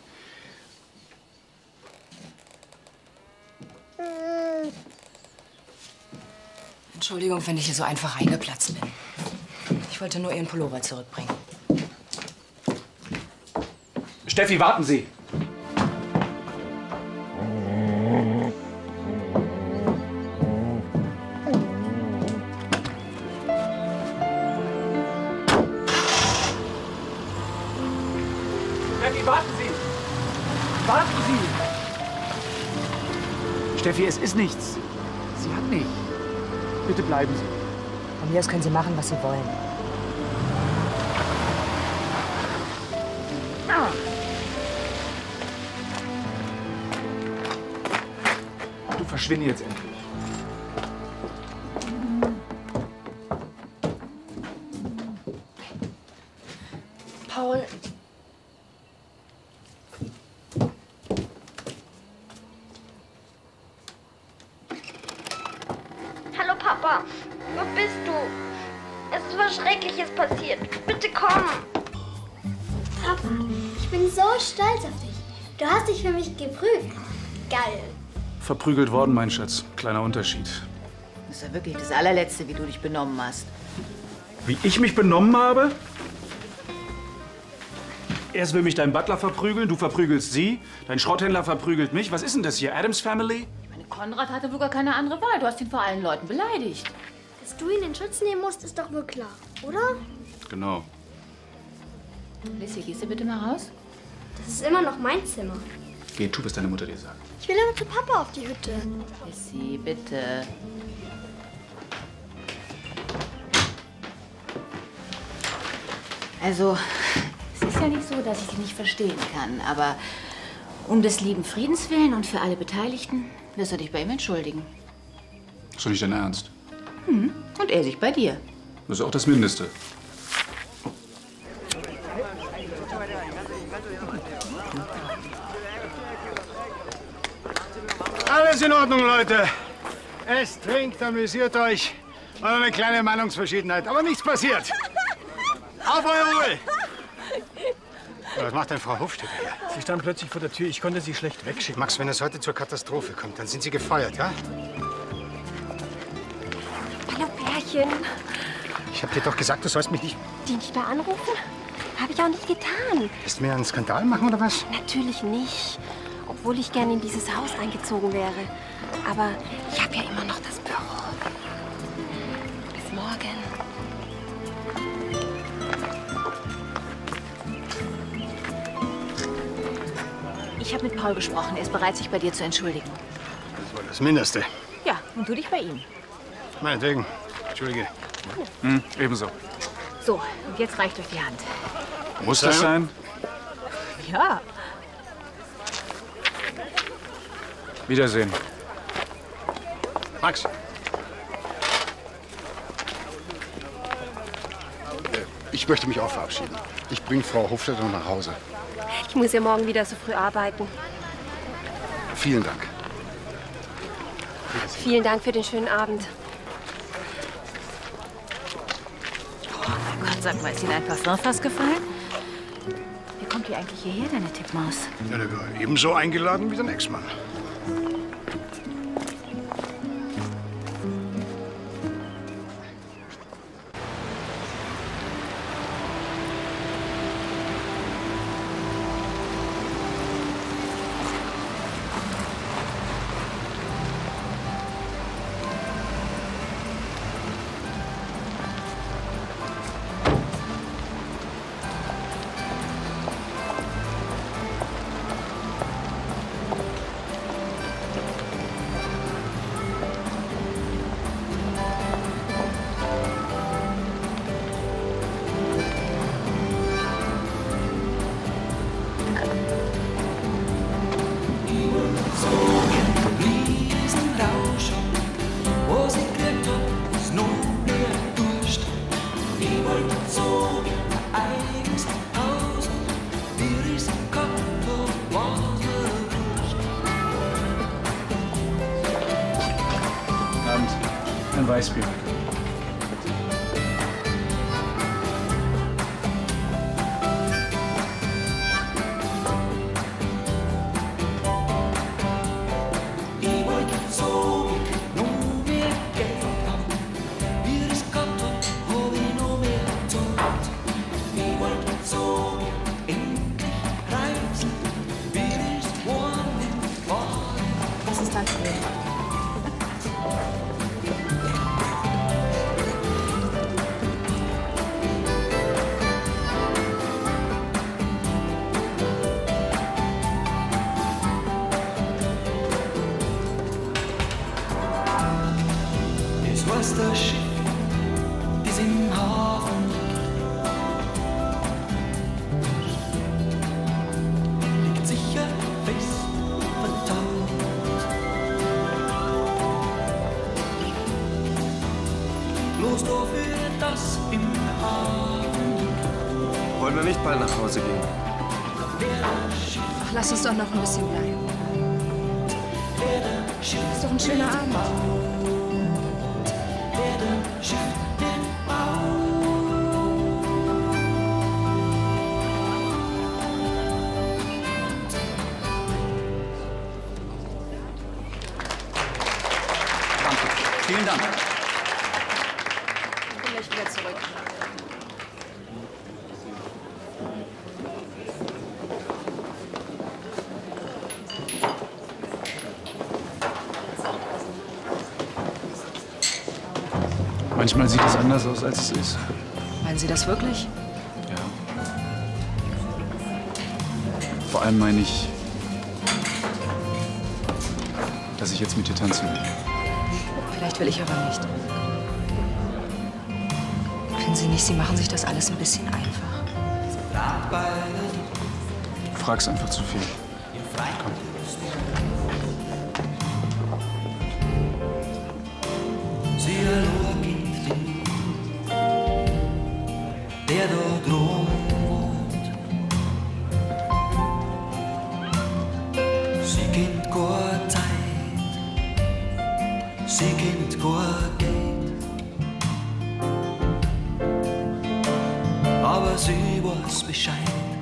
F: Entschuldigung, wenn ich hier so einfach reingeplatzt bin. Ich wollte nur Ihren Pullover zurückbringen.
A: Steffi, warten Sie! Steffi, warten Sie! Warten Sie! Steffi, es ist nichts. Sie hat nicht. Bitte bleiben Sie.
F: Von mir aus können Sie machen, was Sie wollen.
A: Du verschwinde jetzt endlich.
J: Paul.
D: Hallo Papa, wo bist du? Es ist was Schreckliches passiert. Bitte komm. Papa, ich bin so stolz auf dich. Du hast dich für mich geprügelt. Geil.
A: Verprügelt worden, mein Schatz. Kleiner Unterschied.
B: Das ist ja wirklich das allerletzte, wie du dich benommen hast.
A: Wie ich mich benommen habe? Erst will mich dein Butler verprügeln, du verprügelst sie. Dein Schrotthändler verprügelt mich. Was ist denn das hier? Adams Family?
B: Ich meine, Konrad hatte wohl gar keine andere Wahl. Du hast ihn vor allen Leuten beleidigt.
D: Dass du ihn in Schutz nehmen musst, ist doch wohl klar, oder?
A: Genau.
B: Lissy, gehst du bitte mal raus?
D: Das ist immer noch mein Zimmer.
A: Geh, tu, was deine Mutter dir sagt.
D: Ich will aber zu Papa auf die Hütte.
B: Lissy, bitte. Also, es ist ja nicht so, dass ich dich nicht verstehen kann, aber um des lieben Friedens willen und für alle Beteiligten wirst du dich bei ihm entschuldigen.
A: Ist doch nicht dein Ernst?
B: Hm. Und er sich bei dir.
A: Das ist auch das Mindeste.
C: Alles in Ordnung, Leute. Esst, trinkt, amüsiert euch. War eine kleine Meinungsverschiedenheit, aber nichts passiert. Auf euer Ruhe! Was macht denn Frau Hofstetter hier?
E: Sie stand plötzlich vor der Tür. Ich konnte sie schlecht wegschicken.
C: Max, wenn es heute zur Katastrophe kommt, dann sind Sie gefeuert, ja?
D: Hallo, Pärchen.
C: Ich hab dir doch gesagt, du sollst mich nicht...
D: Die nicht mehr anrufen? Habe ich auch nicht getan.
C: Willst du mir einen Skandal machen, oder was?
D: Natürlich nicht. Obwohl ich gerne in dieses Haus eingezogen wäre. Aber ich habe ja immer noch das Büro. Bis morgen.
B: Ich habe mit Paul gesprochen. Er ist bereit, sich bei dir zu entschuldigen.
C: Das war das Mindeste.
B: Ja, und du dich bei ihm.
C: Meinetwegen. Entschuldige.
A: Hm, ebenso.
B: So, und jetzt reicht euch die Hand.
A: Muss das sein?
B: Ja.
A: Wiedersehen.
C: Max. Ich möchte mich auch verabschieden. Ich bringe Frau Hofstetter noch nach Hause.
D: Ich muss ja morgen wieder so früh arbeiten.
C: Vielen Dank.
D: Vielen Dank für den schönen Abend.
B: Oh mein Gott, sag mal, ist Ihnen ein Parfum fast gefallen? Wie kommt die eigentlich hierher, deine Tippmaus?
C: Ja, der war ebenso eingeladen wie der Ex-Mann.
K: gekriegt hab, ist noch mehr Durst. Ich wollte so ein eigenes Haus, wie ich's gehabt hab, war's mir wurscht.
A: Abend. Ein Weißbier.
F: Was ist dein Problem?
K: Es weiß das Schiff, das im Hafen liegt, liegt sicher fest vertaut. Bloß dafür, dass im Hafen liegt.
G: Wollen wir nicht bald nach Hause gehen?
F: Ach, lass uns doch noch ein bisschen bleiben. Ist doch ein schöner Abend.
A: Vielen Dank.
F: Ich bin gleich wieder zurück.
A: Manchmal sieht es anders aus, als es ist.
F: Meinen Sie das wirklich?
A: Ja. Vor allem meine ich, dass ich jetzt mit dir tanzen will.
F: Vielleicht will ich aber nicht. Finden Sie nicht, Sie machen sich das alles ein bisschen einfach?
A: Du fragst einfach zu viel. Komm.
K: Sie Kind der da drum wohnt. Sie kennt keine Zeit, sie kennt kein Geld, aber sie weiß Bescheid,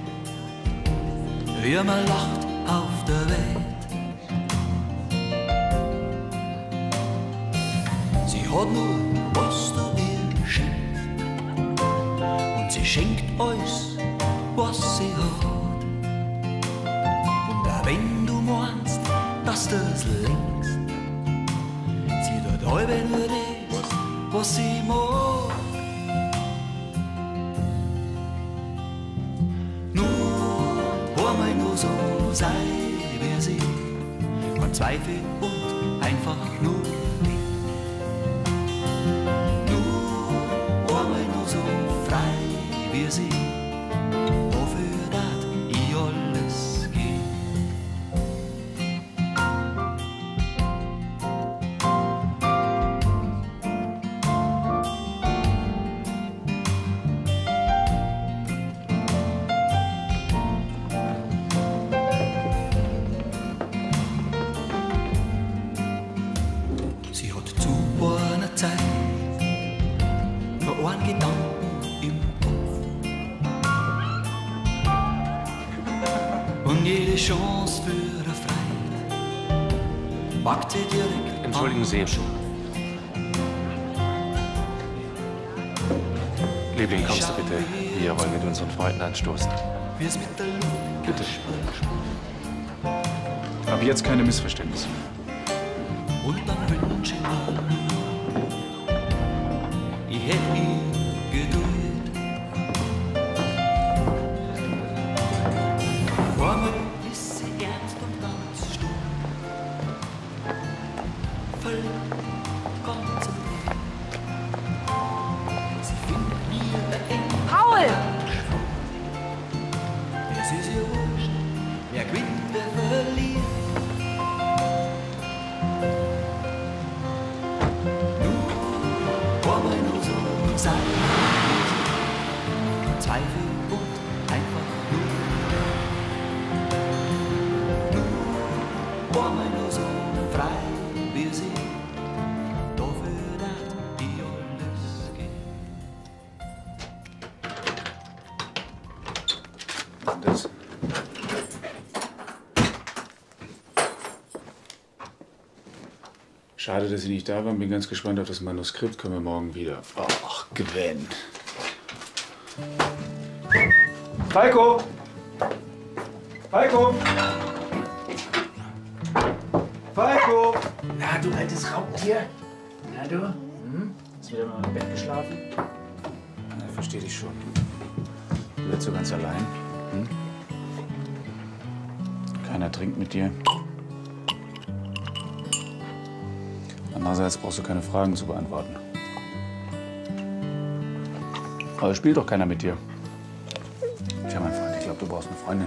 K: wie man lacht auf der Welt. Sie hat nur, was du ihr schenkst, und sie schenkt alles, was sie hat. Und auch wenn du meinst, dass du's längst, sie tut halbe nur das, was sie mag. Nur einmal nur so sei wie sie, kein Zweifel und einfach nur. Wie sie, wofür dat ich alles geh. Sie hat zu einer Zeit nur einen Gedanken im und jede Chance für eine Freiheit wagt sie direkt.
G: Entschuldigen Sie. Liebling, kommst du bitte? Wir wollen mit unseren Freunden anstoßen.
A: Bitte. Ab jetzt keine Missverständnisse.
K: Und dann wünsche ich mir, ich hätte ihn Geduld. Einmal ist sie ernst und ganz stumm, voll konzentriert. Sie findet mir ein
F: Paul!
K: Es ist ihr wurscht, wer gewinnt, wer verliert. Nur Pfeife und einfach nur. Nur wollen wir nur so frei wir sind. Dafür dat die alles geht.
A: Was ist das? Schade, dass Sie nicht da waren. Bin ganz gespannt auf das Manuskript. Kommen wir morgen wieder. Ach, Gwen. Falco! Falco! Falco!
C: Na, du altes Raubtier. Na, du? Hm? Hast du wieder mal im Bett geschlafen?
A: Na, ich verstehe dich schon. Du bist so ganz allein. Hm? Keiner trinkt mit dir. Andererseits brauchst du keine Fragen zu beantworten. Aber es spielt doch keiner mit dir. Tja, mein Freund, ich glaube, du brauchst eine Freundin.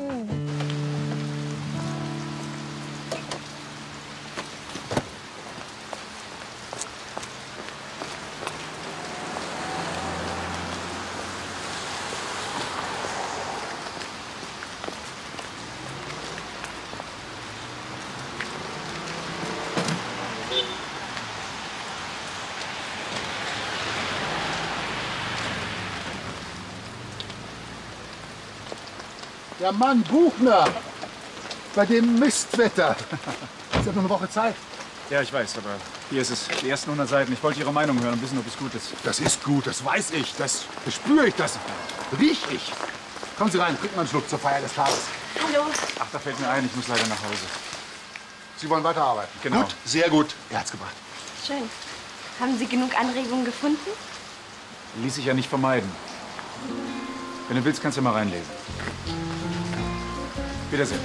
H: Ja, Mann, Buchner! Bei dem Mistwetter. Es hat noch eine Woche Zeit.
A: Ja, ich weiß, aber hier ist es. Die ersten hundert Seiten. Ich wollte Ihre Meinung hören und wissen, ob es gut ist.
H: Das ist gut, das weiß ich, das spüre ich, das riech ich. Kommen Sie rein, trinken wir einen Schluck zur Feier des Tages.
J: Hallo.
A: Ach, da fällt mir ein, ich muss leider nach Hause.
H: Sie wollen weiterarbeiten?
A: Genau.
H: Gut, sehr gut. Er hat's gebracht.
J: Schön. Haben Sie genug Anregungen gefunden?
A: Ließ sich ja nicht vermeiden. Wenn du willst, kannst du mal reinlesen. Wiedersehen.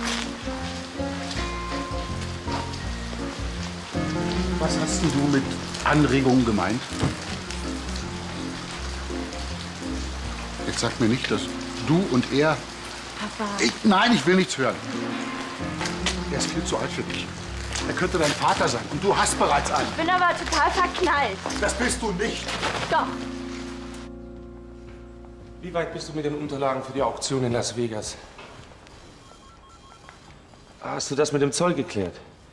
H: Was hast denn du mit Anregungen gemeint? Jetzt sag mir nicht, dass du und er...
J: Papa.
H: Ich, nein, ich will nichts hören. Er ist viel zu alt für dich. Er könnte dein Vater sein und du hast bereits einen.
J: Ich bin aber total verknallt.
H: Das bist du nicht.
J: Doch.
G: Wie weit bist du mit den Unterlagen für die Auktion in Las Vegas? Hast du das mit dem Zoll geklärt?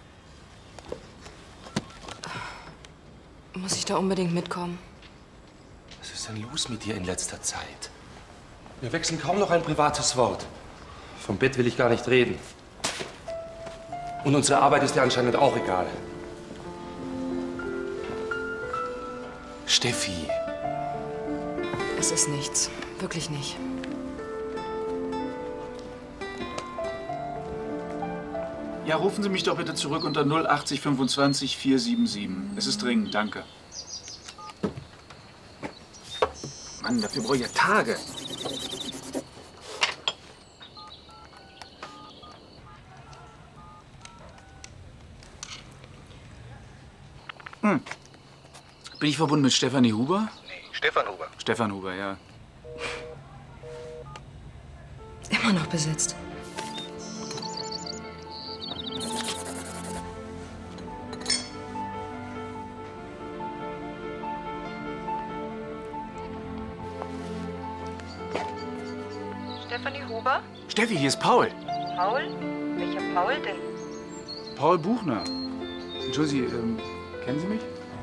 F: Muss ich da unbedingt mitkommen?
G: Was ist denn los mit dir in letzter Zeit? Wir wechseln kaum noch ein privates Wort. Vom Bett will ich gar nicht reden. Und unsere Arbeit ist dir anscheinend auch egal. Steffi.
F: Es ist nichts. Wirklich nicht.
A: Ja, rufen Sie mich doch bitte zurück unter null achtzig fünfundzwanzig vierhundertsiebenundsiebzig. Es ist dringend, danke. Mann, dafür brauche ich ja Tage. Hm. Bin ich verbunden mit Stefanie Huber?
H: Nee, Stefan Huber.
A: Stefan Huber, ja.
F: Immer noch besetzt.
L: Stefanie Huber?
A: Steffi, hier ist Paul.
L: Paul? Welcher Paul denn?
A: Paul Buchner. Entschuldigen Sie, ähm, kennen Sie mich?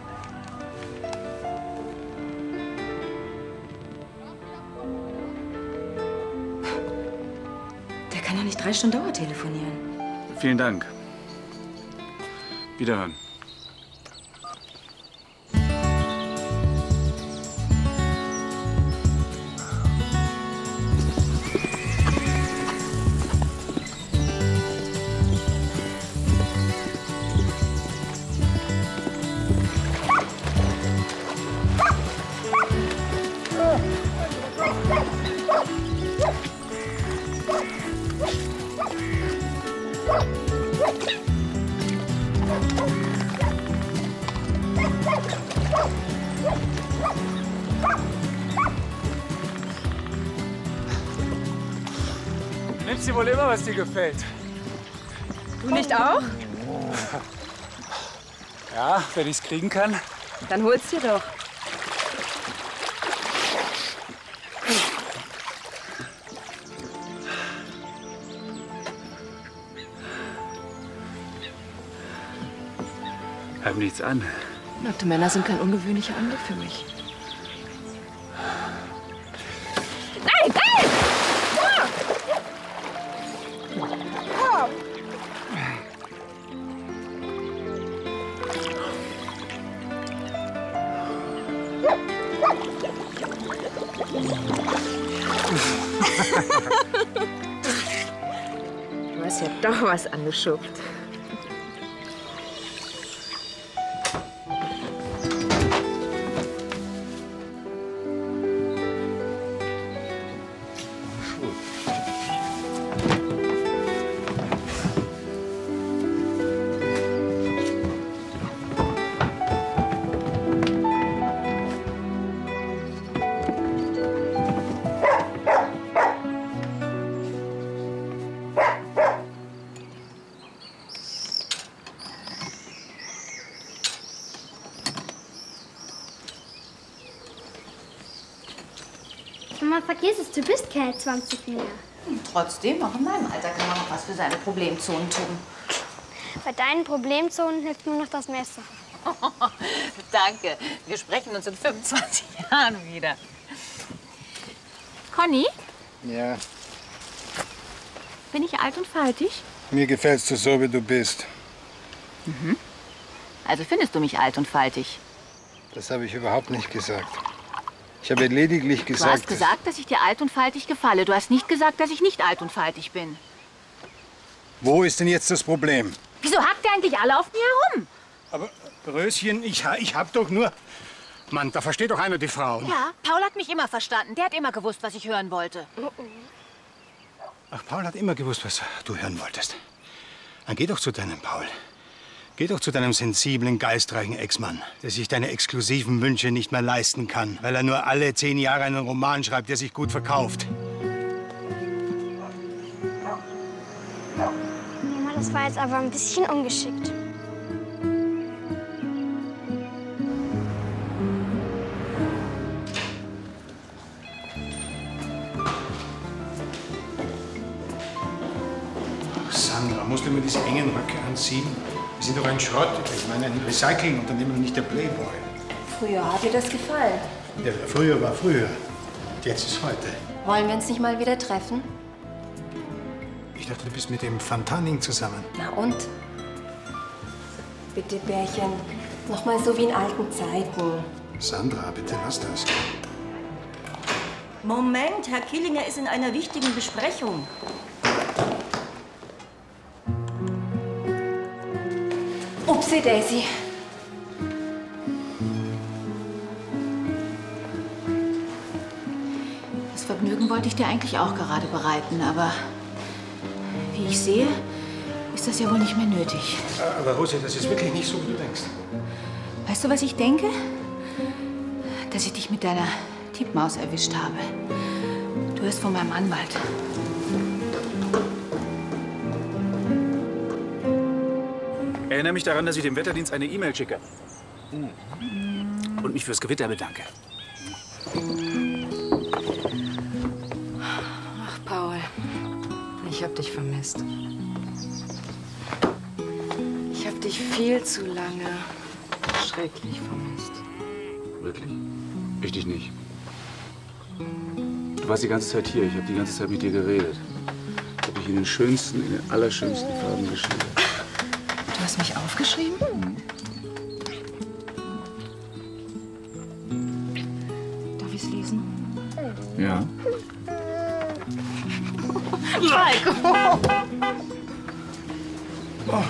F: Der kann doch nicht drei Stunden Dauer telefonieren.
A: Vielen Dank. Wiederhören. Nimmst dir wohl immer, was dir gefällt.
F: Du nicht auch?
A: Ja, wenn ich's kriegen kann.
F: Dann hol's dir doch.
A: Treib nichts an.
F: Nackte Männer sind kein ungewöhnlicher Anblick für mich.
B: Nein, nein!
F: Du hast ja doch was angeschubst.
D: Mama, vergiss es, du bist keine zwanzig mehr.
B: Trotzdem, auch in meinem Alter kann man noch was für seine Problemzonen tun.
D: Bei deinen Problemzonen hilft nur noch das Messer.
B: Danke. Wir sprechen uns in fünfundzwanzig Jahren wieder. Conny,
C: Ja,
B: bin ich alt und faltig?
C: mir gefällst du so, wie du bist.
B: Mhm. Also findest du mich alt und faltig?
C: Das habe ich überhaupt nicht gesagt. Ich habe lediglich gesagt...
B: Du hast gesagt, dass ich dir alt und faltig gefalle. Du hast nicht gesagt, dass ich nicht alt und faltig bin.
C: Wo ist denn jetzt das Problem?
B: Wieso hackt ihr eigentlich alle auf mir herum?
C: Aber, Röschen, ich, ha- ich hab doch nur... Mann, da versteht doch einer die Frau.
B: Ja, Paul hat mich immer verstanden. Der hat immer gewusst, was ich hören wollte.
C: Ach, Paul hat immer gewusst, was du hören wolltest. Dann geh doch zu deinem Paul. Geh doch zu deinem sensiblen, geistreichen Ex-Mann, der sich deine exklusiven Wünsche nicht mehr leisten kann, weil er nur alle zehn Jahre einen Roman schreibt, der sich gut verkauft.
D: Mama, das war jetzt aber ein bisschen ungeschickt.
C: Sandra, musst du mir diese engen Röcke anziehen? Wir sind doch ein Schrott. Ich meine, ein Recyclingunternehmen und nicht der Playboy.
J: Früher hat dir das gefallen.
C: Ja, früher war früher. Jetzt ist heute.
J: Wollen wir uns nicht mal wieder treffen?
C: Ich dachte, du bist mit dem Fantaning zusammen.
J: Na und? Bitte, Bärchen, noch mal so wie in alten Zeiten.
C: Sandra, bitte lass das.
M: Moment, Herr Killinger ist in einer wichtigen Besprechung.
J: Upsi Daisy.
B: Das Vergnügen wollte ich dir eigentlich auch gerade bereiten, aber wie ich sehe, ist das ja wohl nicht mehr nötig.
C: Aber Rosi, das ist wirklich nicht so, wie du denkst.
B: Weißt du, was ich denke? Dass ich dich mit deiner Tippmaus erwischt habe. Du hörst von meinem Anwalt.
A: Erinnere mich daran, dass ich dem Wetterdienst eine E-Mail schicke. Und mich fürs Gewitter bedanke.
F: Ach, Paul, ich hab dich vermisst. Ich hab dich viel zu lange schrecklich vermisst.
A: Wirklich? Ich dich nicht. Du warst die ganze Zeit hier. Ich habe die ganze Zeit mit dir geredet. Ich habe dich in den schönsten, in den allerschönsten Farben geschildert.
F: Du hast mich aufgeschrieben? Darf ich es lesen?
A: Ja.
F: Falco!
C: Oh.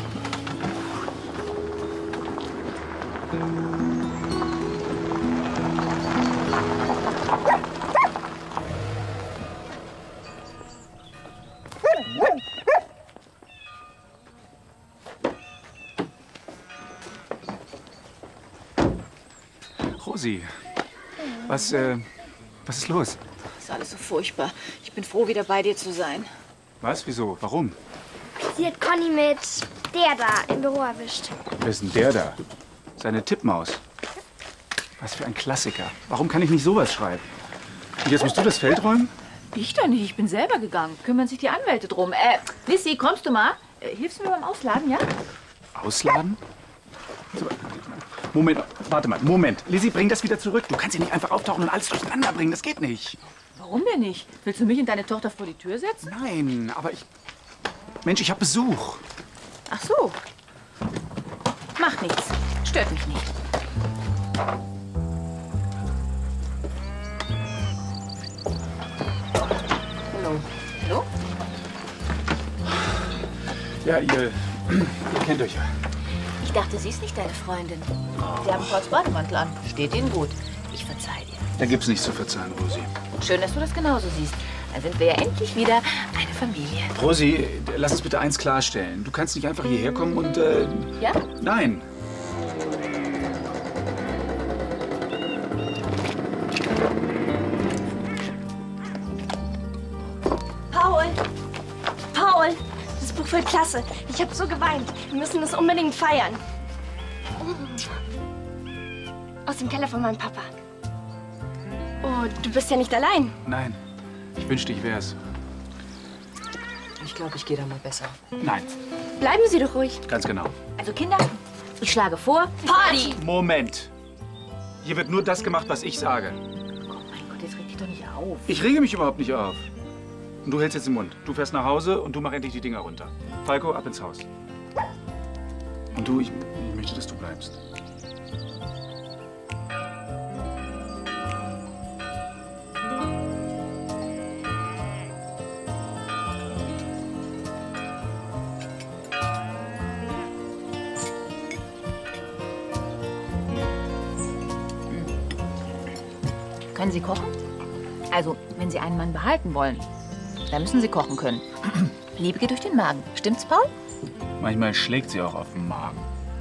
A: Rosi, was, äh, was ist los?
B: Das ist alles so furchtbar. Ich bin froh, wieder bei dir zu sein.
A: Was? Wieso? Warum?
D: Sie hat Conny mit der da im Büro erwischt.
A: Wer ist denn der da? Seine Tippmaus. Was für ein Klassiker. Warum kann ich nicht sowas schreiben? Und jetzt musst du das Feld räumen?
B: Ich doch nicht. Ich bin selber gegangen. Kümmern sich die Anwälte drum. Äh, Lissy, kommst du mal? Äh, hilfst du mir beim Ausladen, ja?
A: Ausladen? Also, Moment, warte mal, Moment. Lizzie, bring das wieder zurück. Du kannst hier nicht einfach auftauchen und alles durcheinander bringen. Das geht nicht.
B: Warum denn nicht? Willst du mich und deine Tochter vor die Tür setzen?
A: Nein, aber ich... Mensch, ich habe Besuch.
B: Ach so. Macht nichts. Stört mich nicht. Hallo. Hallo?
A: Ja, ihr, ihr kennt euch ja.
B: Ich dachte, sie ist nicht deine Freundin. Sie haben Pauls Bademantel an. Steht Ihnen gut. Ich verzeih dir.
A: Da gibt's nichts zu verzeihen, Rosi.
B: Schön, dass du das genauso siehst. Dann sind wir ja endlich wieder eine Familie.
A: Rosi, lass uns bitte eins klarstellen. Du kannst nicht einfach hierher kommen und, äh...
B: Ja?
A: Nein.
J: Paul! Paul! Das Buch wird klasse. Ich habe so geweint. Wir müssen das unbedingt feiern. Aus dem Keller von meinem Papa. Oh, du bist ja nicht allein.
A: Nein. Ich wünschte, ich wär's.
F: Ich glaube, ich gehe da mal besser.
A: Nein.
J: Bleiben Sie doch ruhig.
A: Ganz genau.
B: Also Kinder, ich schlage vor...
J: Party!
A: Moment. Hier wird nur das gemacht, was ich sage.
B: Oh mein Gott, jetzt reg dich doch nicht auf.
A: Ich rege mich überhaupt nicht auf. Und du hältst jetzt den Mund. Du fährst nach Hause und du mach endlich die Dinger runter. Falco, ab ins Haus. Und du, ich, ich möchte, dass du bleibst.
B: Können Sie kochen? Also, wenn Sie einen Mann behalten wollen, dann müssen Sie kochen können. Liebe geht durch den Magen. Stimmt's, Paul?
A: Manchmal schlägt sie auch auf den Magen.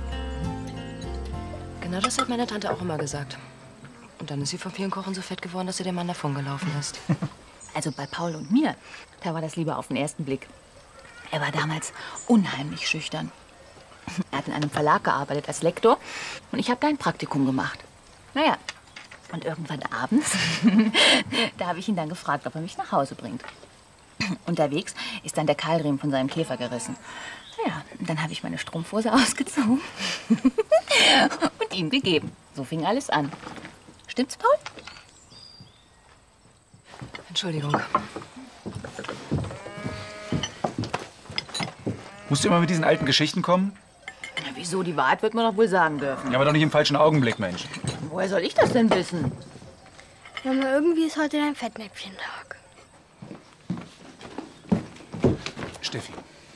F: Genau das hat meine Tante auch immer gesagt. Und dann ist sie vom vielen Kochen so fett geworden, dass sie dem Mann davongelaufen ist.
B: Also bei Paul und mir, da war das Liebe auf den ersten Blick. Er war damals unheimlich schüchtern. Er hat in einem Verlag gearbeitet als Lektor und ich habe da ein Praktikum gemacht. Naja, und irgendwann abends, da habe ich ihn dann gefragt, ob er mich nach Hause bringt. Unterwegs ist dann der Keilriemen von seinem Käfer gerissen. Ja, und dann habe ich meine Strumpfhose ausgezogen und ihm gegeben. So fing alles an. Stimmt's, Paul?
F: Entschuldigung.
A: Musst du immer mit diesen alten Geschichten kommen?
B: Na, wieso? Die Wahrheit wird man doch wohl sagen dürfen.
A: Ja, aber doch nicht im falschen Augenblick, Mensch.
B: Woher soll ich das denn wissen?
D: Mama, irgendwie ist heute dein Fettnäpfchentag.
A: Steffi.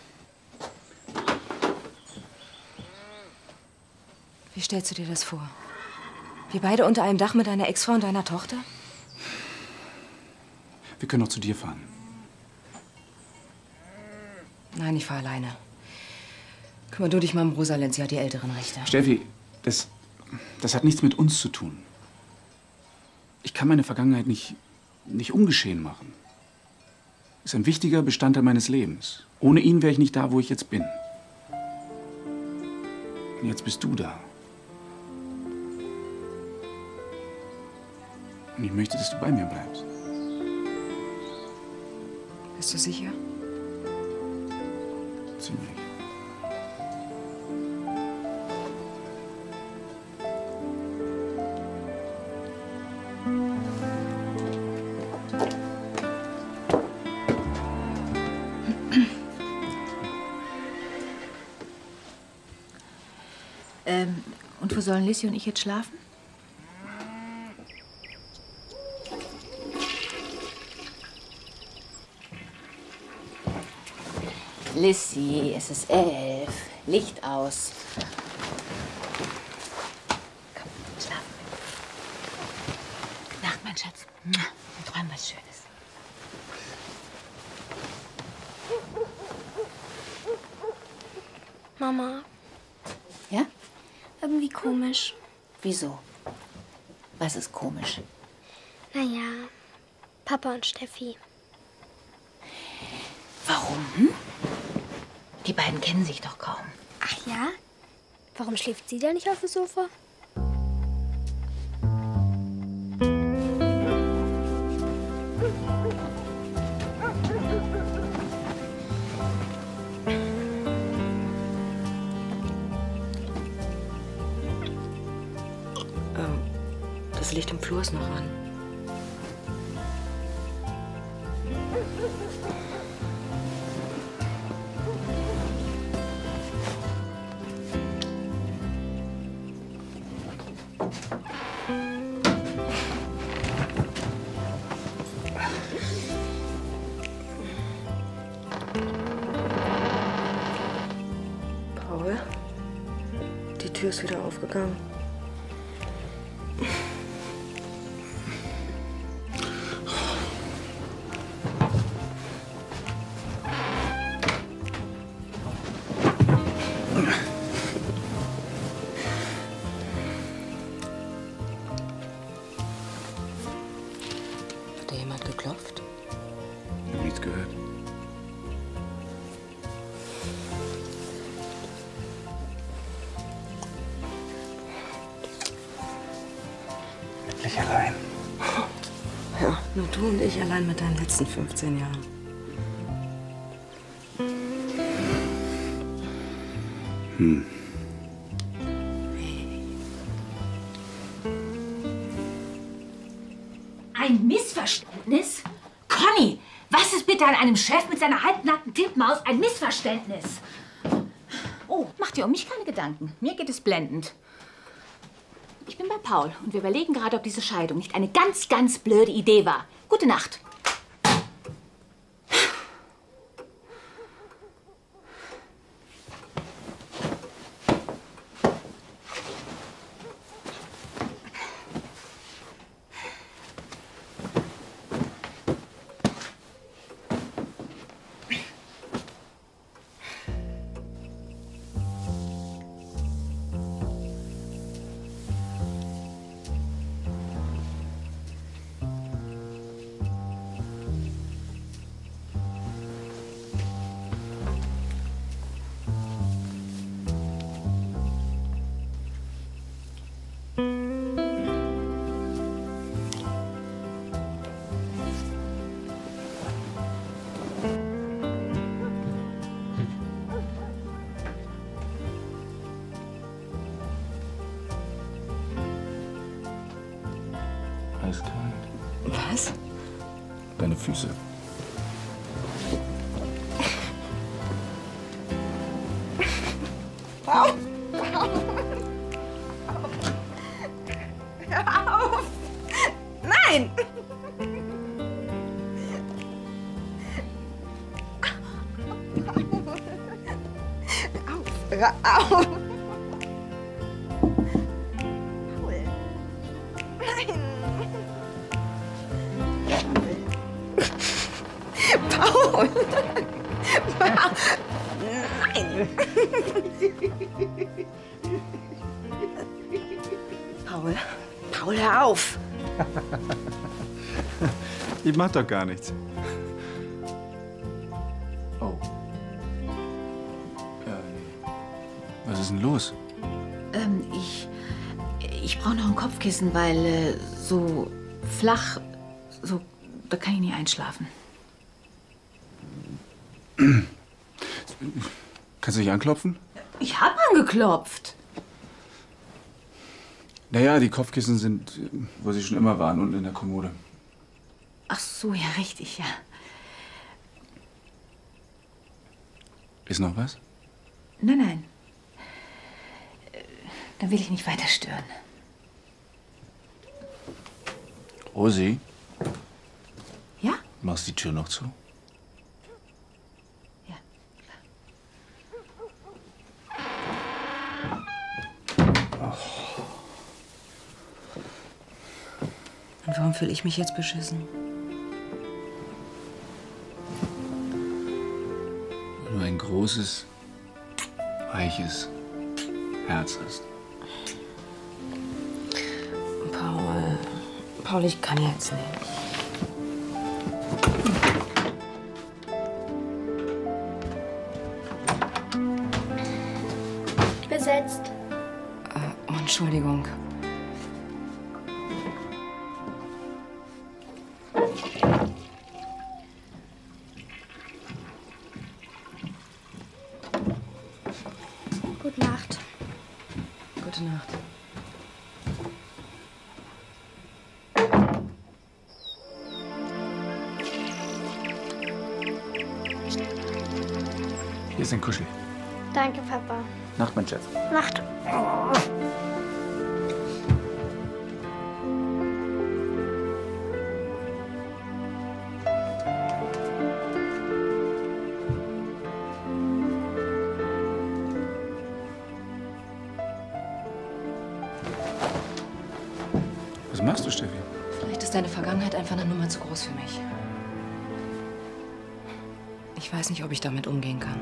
F: Wie stellst du dir das vor? Wir beide unter einem Dach mit deiner Ex-Frau und deiner Tochter?
A: Wir können doch zu dir fahren.
F: Nein, ich fahre alleine. Kümmer du dich mal um Rosalind, sie hat die älteren Rechte.
A: Steffi, das, das hat nichts mit uns zu tun. Ich kann meine Vergangenheit nicht, nicht ungeschehen machen. Ist ein wichtiger Bestandteil meines Lebens. Ohne ihn wäre ich nicht da, wo ich jetzt bin. Und jetzt bist du da. Und ich möchte, dass du bei mir bleibst.
F: Bist du sicher?
A: Ziemlich.
B: Ähm, und wo sollen Lissy und ich jetzt schlafen? Lissy, es ist elf. Licht aus. Komm, schlafen. Gute Nacht, mein Schatz. Und träum was Schönes.
D: Mama.
B: Ja?
D: Irgendwie komisch.
B: Wieso? Was ist komisch?
D: Naja, Papa und Steffi.
B: Warum? Die beiden kennen sich doch kaum.
D: Ach ja? Warum schläft sie denn nicht auf dem Sofa?
F: Das Licht im Flur ist noch an. Paul, die Tür ist wieder aufgegangen. Hat da jemand geklopft?
A: Ich hab nichts gehört. Endlich allein.
F: Ja, nur du und ich allein mit deinen letzten fünfzehn Jahren.
A: Hm.
B: Ein Missverständnis? Conny, was ist bitte an einem Chef mit seiner halbnackten Titmaus ein Missverständnis? Oh, mach dir um mich keine Gedanken. Mir geht es blendend. Ich bin bei Paul und wir überlegen gerade, ob diese Scheidung nicht eine ganz, ganz blöde Idee war. Gute Nacht.
A: Eiskalt.
F: Was?
A: Deine Füße.
F: Au! Hör auf! Nein! Hör auf! Paul! Nein! Paul, Paul, hör auf!
A: Ich mach doch gar nichts. Oh. Ähm, was ist denn los?
B: Ähm, ich. Ich brauche noch ein Kopfkissen, weil äh, so flach. So. Da kann ich nie einschlafen.
A: Kannst du nicht anklopfen?
B: Ich hab angeklopft.
A: Naja, die Kopfkissen sind, wo sie schon immer waren, unten in der Kommode.
B: Ach so, ja, richtig, ja.
A: Ist noch was?
B: Nein, nein. Äh, Dann will ich nicht weiter stören.
A: Rosi?
B: Ja?
A: Machst die Tür noch zu?
B: Ja,
F: Und warum fühle ich mich jetzt beschissen?
A: Weil du ein großes, weiches Herz hast.
F: Paul, Paul, ich kann jetzt nicht.
J: Besetzt.
F: Äh, oh, Entschuldigung.
J: Gute Nacht.
F: Gute Nacht.
A: Hier ist ein Kuschel.
J: Danke, Papa.
A: Nacht, mein Schatz.
J: Nacht.
A: Was machst du, Steffi?
F: Vielleicht ist deine Vergangenheit einfach eine Nummer zu groß für mich. Ich weiß nicht, ob ich damit umgehen kann.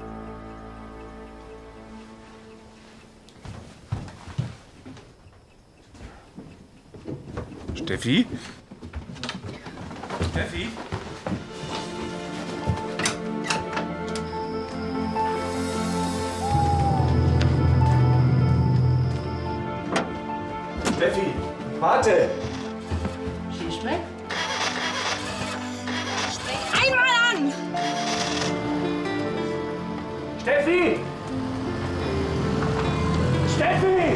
A: Steffi? Steffi? Steffi, warte!
B: Schischmeck?
F: Sprich einmal an!
A: Steffi! Steffi!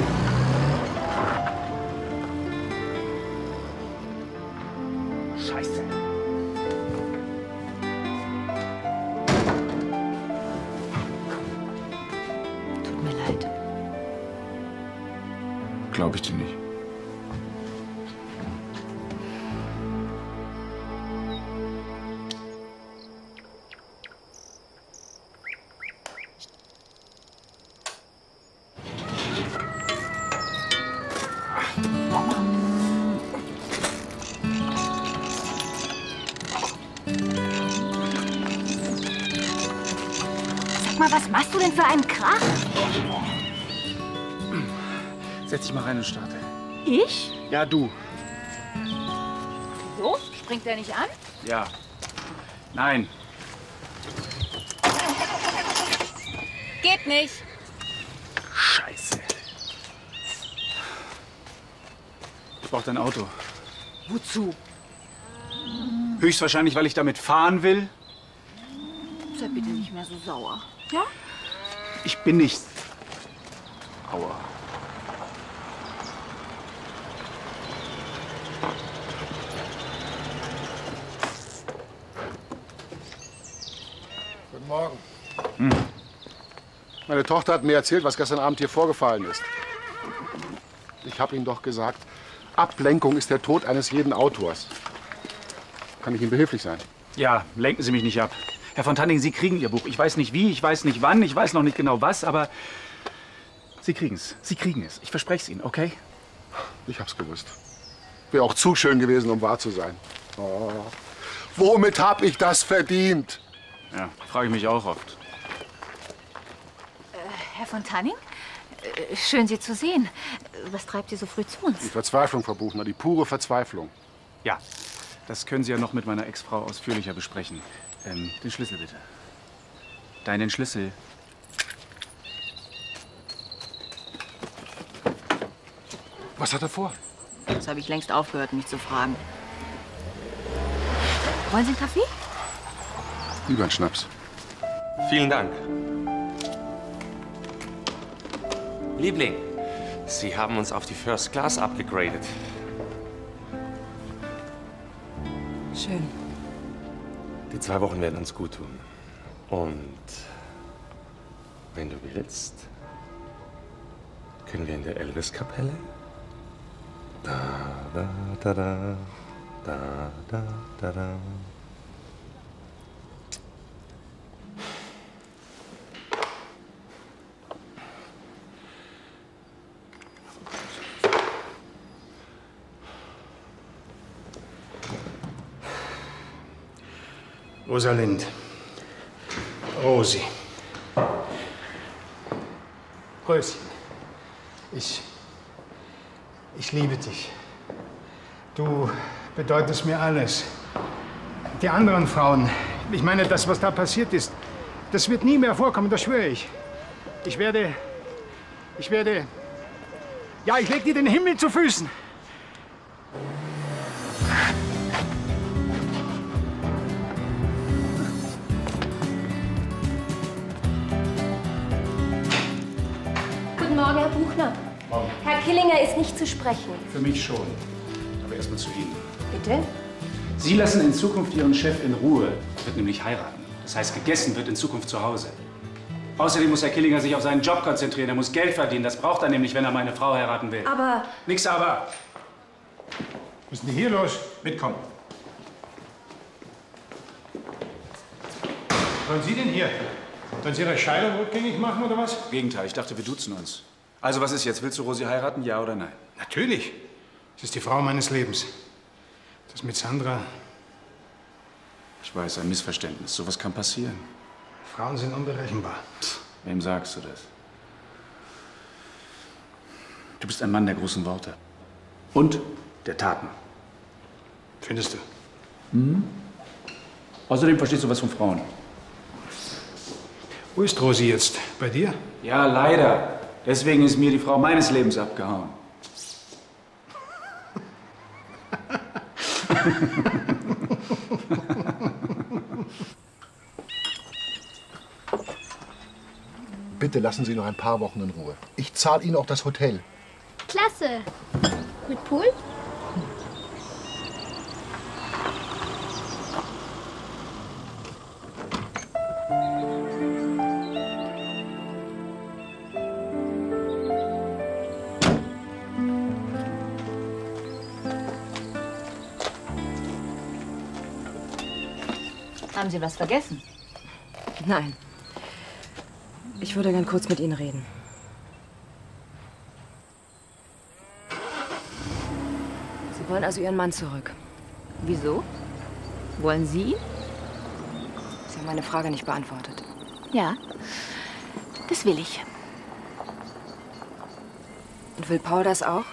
A: Scheiße.
B: Tut mir leid.
A: Glaub ich dir nicht.
B: Sag mal, was machst du denn für einen Krach?
A: Setz dich mal rein und starte.
B: Ich?
A: Ja, du.
B: So? Springt der nicht an?
A: Ja. Nein.
B: Geht nicht.
A: Scheiße. Ich brauch dein Auto.
B: Wozu?
A: Höchstwahrscheinlich, weil ich damit fahren will.
B: Sei bitte nicht mehr so sauer. Ja?
A: Ich bin nicht. Aua.
H: Guten Morgen. Hm. Meine Tochter hat mir erzählt, was gestern Abend hier vorgefallen ist. Ich habe Ihnen doch gesagt, Ablenkung ist der Tod eines jeden Autors. Kann ich Ihnen behilflich sein?
A: Ja, lenken Sie mich nicht ab. Herr von Tanning, Sie kriegen Ihr Buch. Ich weiß nicht wie, ich weiß nicht wann, ich weiß noch nicht genau was, aber Sie kriegen es. Sie kriegen es. Ich verspreche es Ihnen, okay?
H: Ich hab's gewusst. Wäre auch zu schön gewesen, um wahr zu sein. Oh. Womit hab ich das verdient?
A: Ja, frage ich mich auch oft.
B: Äh, Herr von Tanning? Äh, schön, Sie zu sehen. Was treibt Sie so früh zu uns?
H: Die Verzweiflung, Frau Buchner, die pure Verzweiflung.
A: Ja, das können Sie ja noch mit meiner Ex-Frau ausführlicher besprechen. Ähm, den Schlüssel bitte. Deinen Schlüssel.
H: Was hat er vor?
B: Das habe ich längst aufgehört, mich zu fragen. Wollen Sie einen Kaffee?
H: Lieber einen Schnaps.
G: Vielen Dank. Liebling, Sie haben uns auf die First Class abgegradet.
F: Schön.
G: Die zwei Wochen werden uns gut tun. Und wenn du willst, können wir in der Elvis-Kapelle? Da, da, da, da, da, da, da, da.
C: Rosalind. Rosi. Röschen. Ich. Ich liebe dich. Du bedeutest mir alles. Die anderen Frauen, ich meine, das, was da passiert ist, das wird nie mehr vorkommen, das schwöre ich. Ich werde. Ich werde. Ja, ich leg dir den Himmel zu Füßen.
J: Guten Morgen, Herr Buchner.
A: Morgen.
J: Herr Killinger ist nicht zu sprechen.
A: Für mich schon. Aber erstmal zu Ihnen.
J: Bitte?
A: Sie lassen in Zukunft Ihren Chef in Ruhe. Er wird nämlich heiraten. Das heißt, gegessen wird in Zukunft zu Hause. Außerdem muss Herr Killinger sich auf seinen Job konzentrieren. Er muss Geld verdienen. Das braucht er nämlich, wenn er meine Frau heiraten will.
J: Aber...
A: Nix aber.
C: Was ist denn hier los?
A: Mitkommen.
C: Wollen Sie denn hier? Wollen Sie Ihre Scheidung rückgängig machen, oder was?
A: Im Gegenteil, ich dachte, wir duzen uns. Also, was ist jetzt? Willst du Rosi heiraten, ja oder nein?
C: Natürlich. Sie ist die Frau meines Lebens. Das mit Sandra...
A: Ich weiß, ein Missverständnis. Sowas kann passieren.
C: Frauen sind unberechenbar.
A: Pff, wem sagst du das? Du bist ein Mann der großen Worte. Und der Taten.
C: Findest du?
A: Mhm. Außerdem verstehst du was von Frauen.
C: Wo ist Rosi jetzt? Bei dir?
A: Ja, leider. Deswegen ist mir die Frau meines Lebens abgehauen.
H: Bitte lassen Sie noch ein paar Wochen in Ruhe. Ich zahle Ihnen auch das Hotel.
D: Klasse. Mit Pool?
B: Haben Sie was vergessen?
F: Nein. Ich würde gern kurz mit Ihnen reden. Sie wollen also Ihren Mann zurück.
B: Wieso? Wollen Sie ihn?
F: Sie haben meine Frage nicht beantwortet.
B: Ja, das will ich.
F: Und will Paul das auch?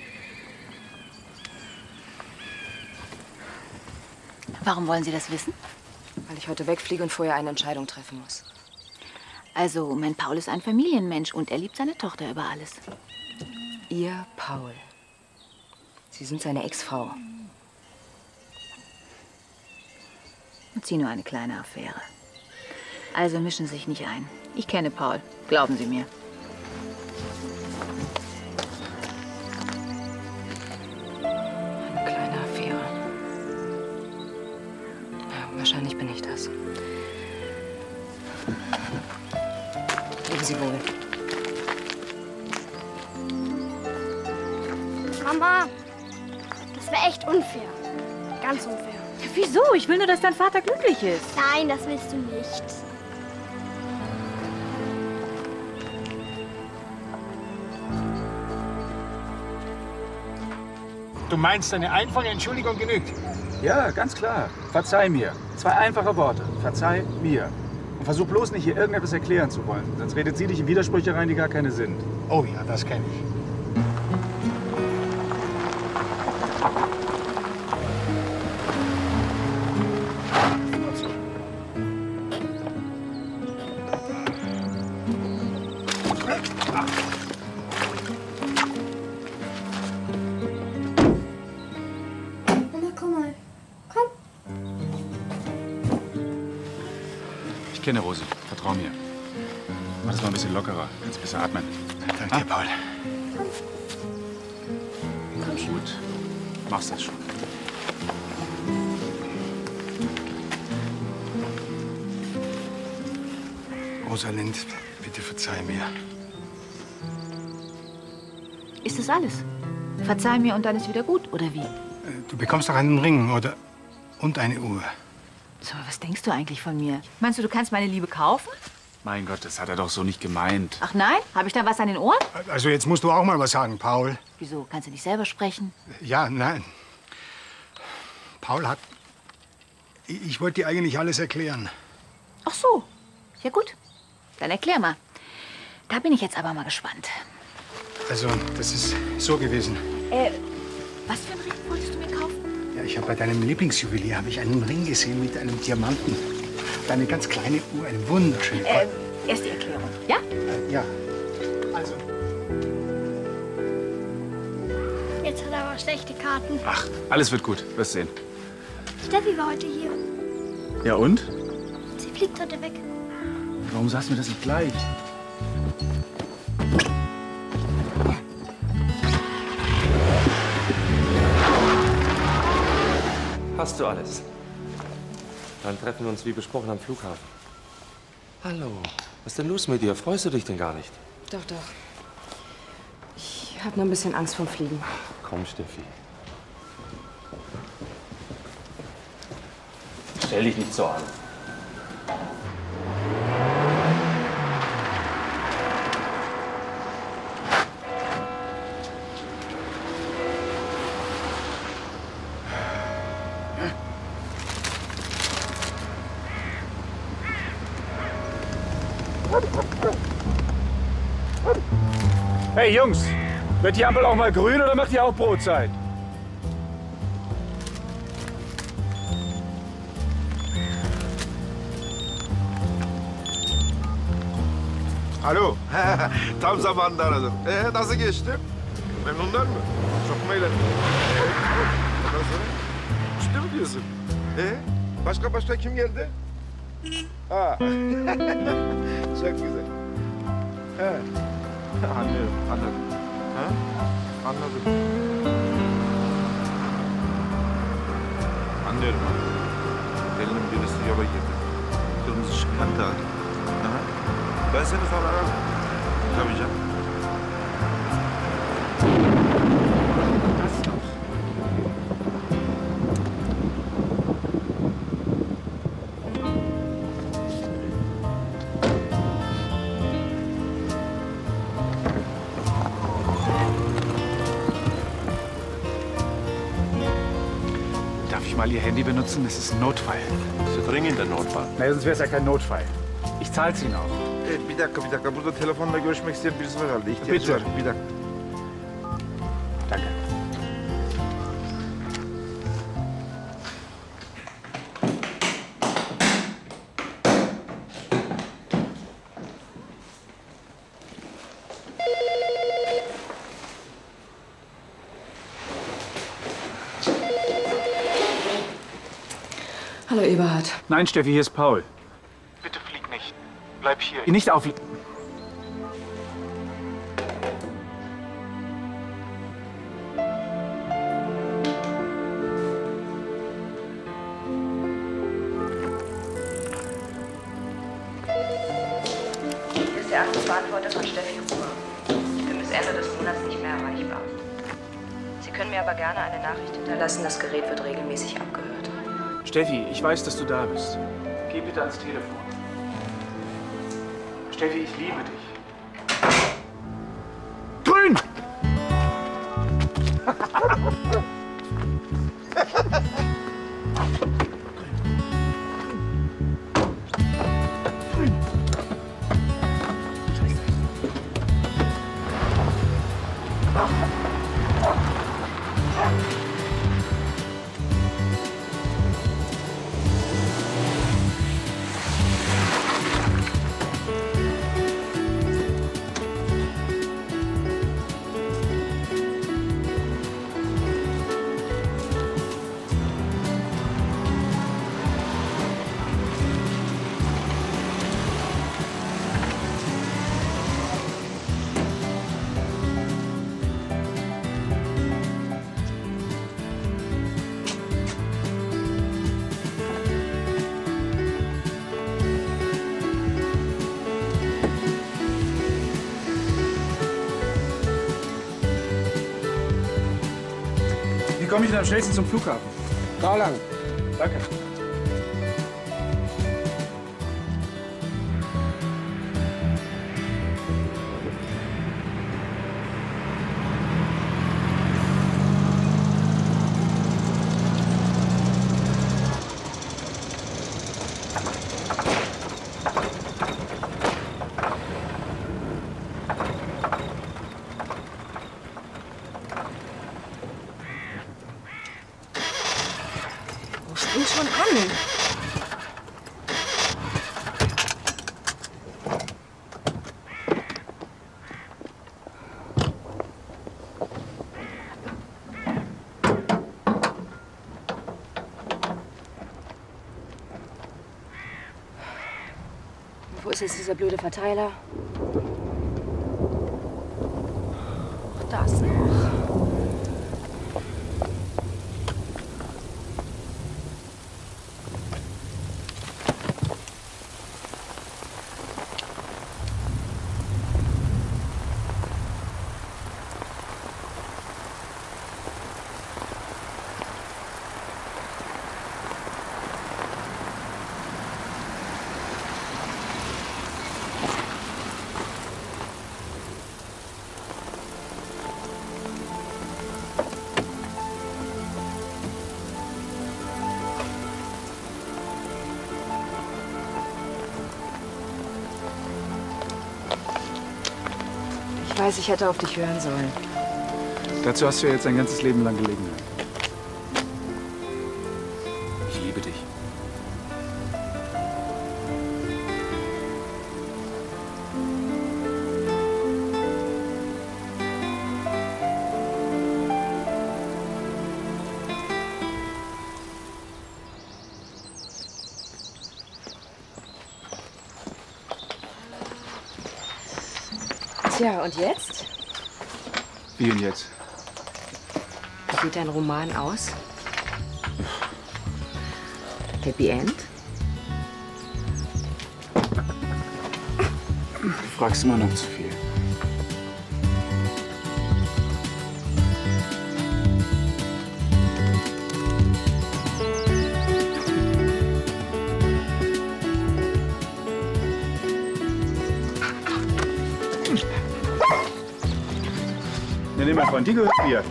B: Warum wollen Sie das wissen?
F: Weil ich heute wegfliege und vorher eine Entscheidung treffen muss.
B: Also, mein Paul ist ein Familienmensch und er liebt seine Tochter über alles.
F: Ihr Paul. Sie sind seine Ex-Frau.
B: Und sie nur eine kleine Affäre. Also mischen Sie sich nicht ein. Ich kenne Paul. Glauben Sie mir.
F: Eine kleine Affäre. Ja, wahrscheinlich bin ich das. Leben Sie wohl.
D: Mama, das wäre echt unfair. Ganz unfair.
B: Wieso? Ich will nur, dass dein Vater glücklich ist.
D: Nein, das willst du nicht.
C: Du meinst, eine einfache Entschuldigung genügt?
A: Ja, ganz klar. Verzeih mir. Zwei einfache Worte. Verzeih mir. Und versuch bloß nicht, hier irgendetwas erklären zu wollen. Sonst redet sie dich in Widersprüche rein, die gar keine sind.
C: Oh ja, das kenne ich.
D: Mama, komm mal. Komm.
A: Ich kenne Rosi. Vertrau mir. Mach das mal ein bisschen lockerer. Kannst besser atmen.
C: Danke dir, Paul.
A: Komm schon. Gut. Machst das schon.
C: Rosalind, bitte verzeih mir.
B: Ist das alles? Verzeih mir und dann ist wieder gut, oder wie?
C: Du bekommst doch einen Ring, oder? Und eine Uhr.
B: So, was denkst du eigentlich von mir? Meinst du, du kannst meine Liebe kaufen?
A: Mein Gott, das hat er doch so nicht gemeint.
B: Ach nein? Habe ich da was an den Ohren?
C: Also jetzt musst du auch mal was sagen, Paul.
B: Wieso? Kannst du nicht selber sprechen?
C: Ja, nein. Paul hat... Ich ich wollte dir eigentlich alles erklären.
B: Ach so. Ja gut. Dann erklär mal. Da bin ich jetzt aber mal gespannt.
C: Also, das ist so gewesen.
B: Äh, was für einen Ring wolltest du mir kaufen?
C: Ja, ich habe bei deinem Lieblingsjuwelier habe ich einen Ring gesehen mit einem Diamanten. Und eine ganz kleine Uhr, eine wunderschöne.
B: Äh, erst die Erklärung, ja?
C: Äh, ja. Also.
D: Jetzt hat er aber schlechte Karten.
A: Ach, alles wird gut. Wirst sehen.
D: Steffi war heute hier.
A: Ja und?
D: Sie fliegt heute weg.
A: Warum sagst du mir das nicht gleich?
G: Hast du alles? Dann treffen wir uns wie besprochen am Flughafen. Hallo. Was ist denn los mit dir? Freust du dich denn gar nicht?
F: Doch, doch. Ich habe nur ein bisschen Angst vorm Fliegen.
G: Komm, Steffi. Stell dich nicht so an.
A: Hey Jungs, wird die Ampel auch mal grün oder macht die auch Brotzeit?
N: Alo, tam zamanında aradım. Ee, nasıl geçti? Memnunlar mı? Çok mu eğlendin? Ee, ondan sonra? Ciddi mi diyorsun? Ee, başka başka kim geldi? Ha. Çok güzel. He. Anlıyorum, anladım. Ha? Anladım. Anlıyorum. Elinin birisi yola girdi. Kırmızı ışık yandı. Aha. Ben seni sonra ararım. Tabii canım.
A: Darf ich mal Ihr Handy benutzen? Das ist ein Notfall.
N: Das ist ein dringender Notfall.
A: Na, sonst wäre es ja kein Notfall. Ich zahl's Ihnen auch.
N: Evet, bir dakika, bir dakika. Burada telefonla görüşmek isteyen birisi var herhalde. İhtiyacı var. Bir dakika.
A: Danke.
F: Hallo, Eberhard.
A: Nein, Steffi, hier ist Paul.
O: Bitte flieg nicht. Bleib hier.
A: Nicht auf...
F: Hier ist der Anrufbeantworter von Steffi Huber. Ich bin bis Ende des Monats nicht mehr erreichbar. Sie können mir aber gerne eine Nachricht hinterlassen. Das Gerät wird regelmäßig abgehört.
A: Steffi, ich weiß, dass du da bist. Geh bitte ans Telefon. Steffi, ich liebe dich. Grün! Wie komme ich denn am schnellsten zum Flughafen?
N: Gau lang.
A: Danke.
F: Spring schon an. Wo ist jetzt dieser blöde Verteiler? Ach, da ist noch. weiß, ich hätte auf dich hören sollen.
A: Dazu hast du ja jetzt dein ganzes Leben lang Gelegenheit. Ich liebe dich.
F: Tja, und jetzt?
A: Wie und jetzt?
F: Wie sieht dein Roman aus? Happy End?
A: Du fragst immer noch zu viel.
P: Nee, nee, mein Freund, die gehört mir.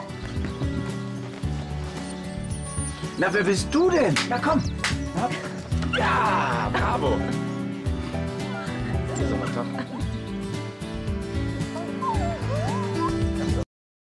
P: Na, wer bist du denn? Na komm. Ja, bravo.
G: Dieser Tag.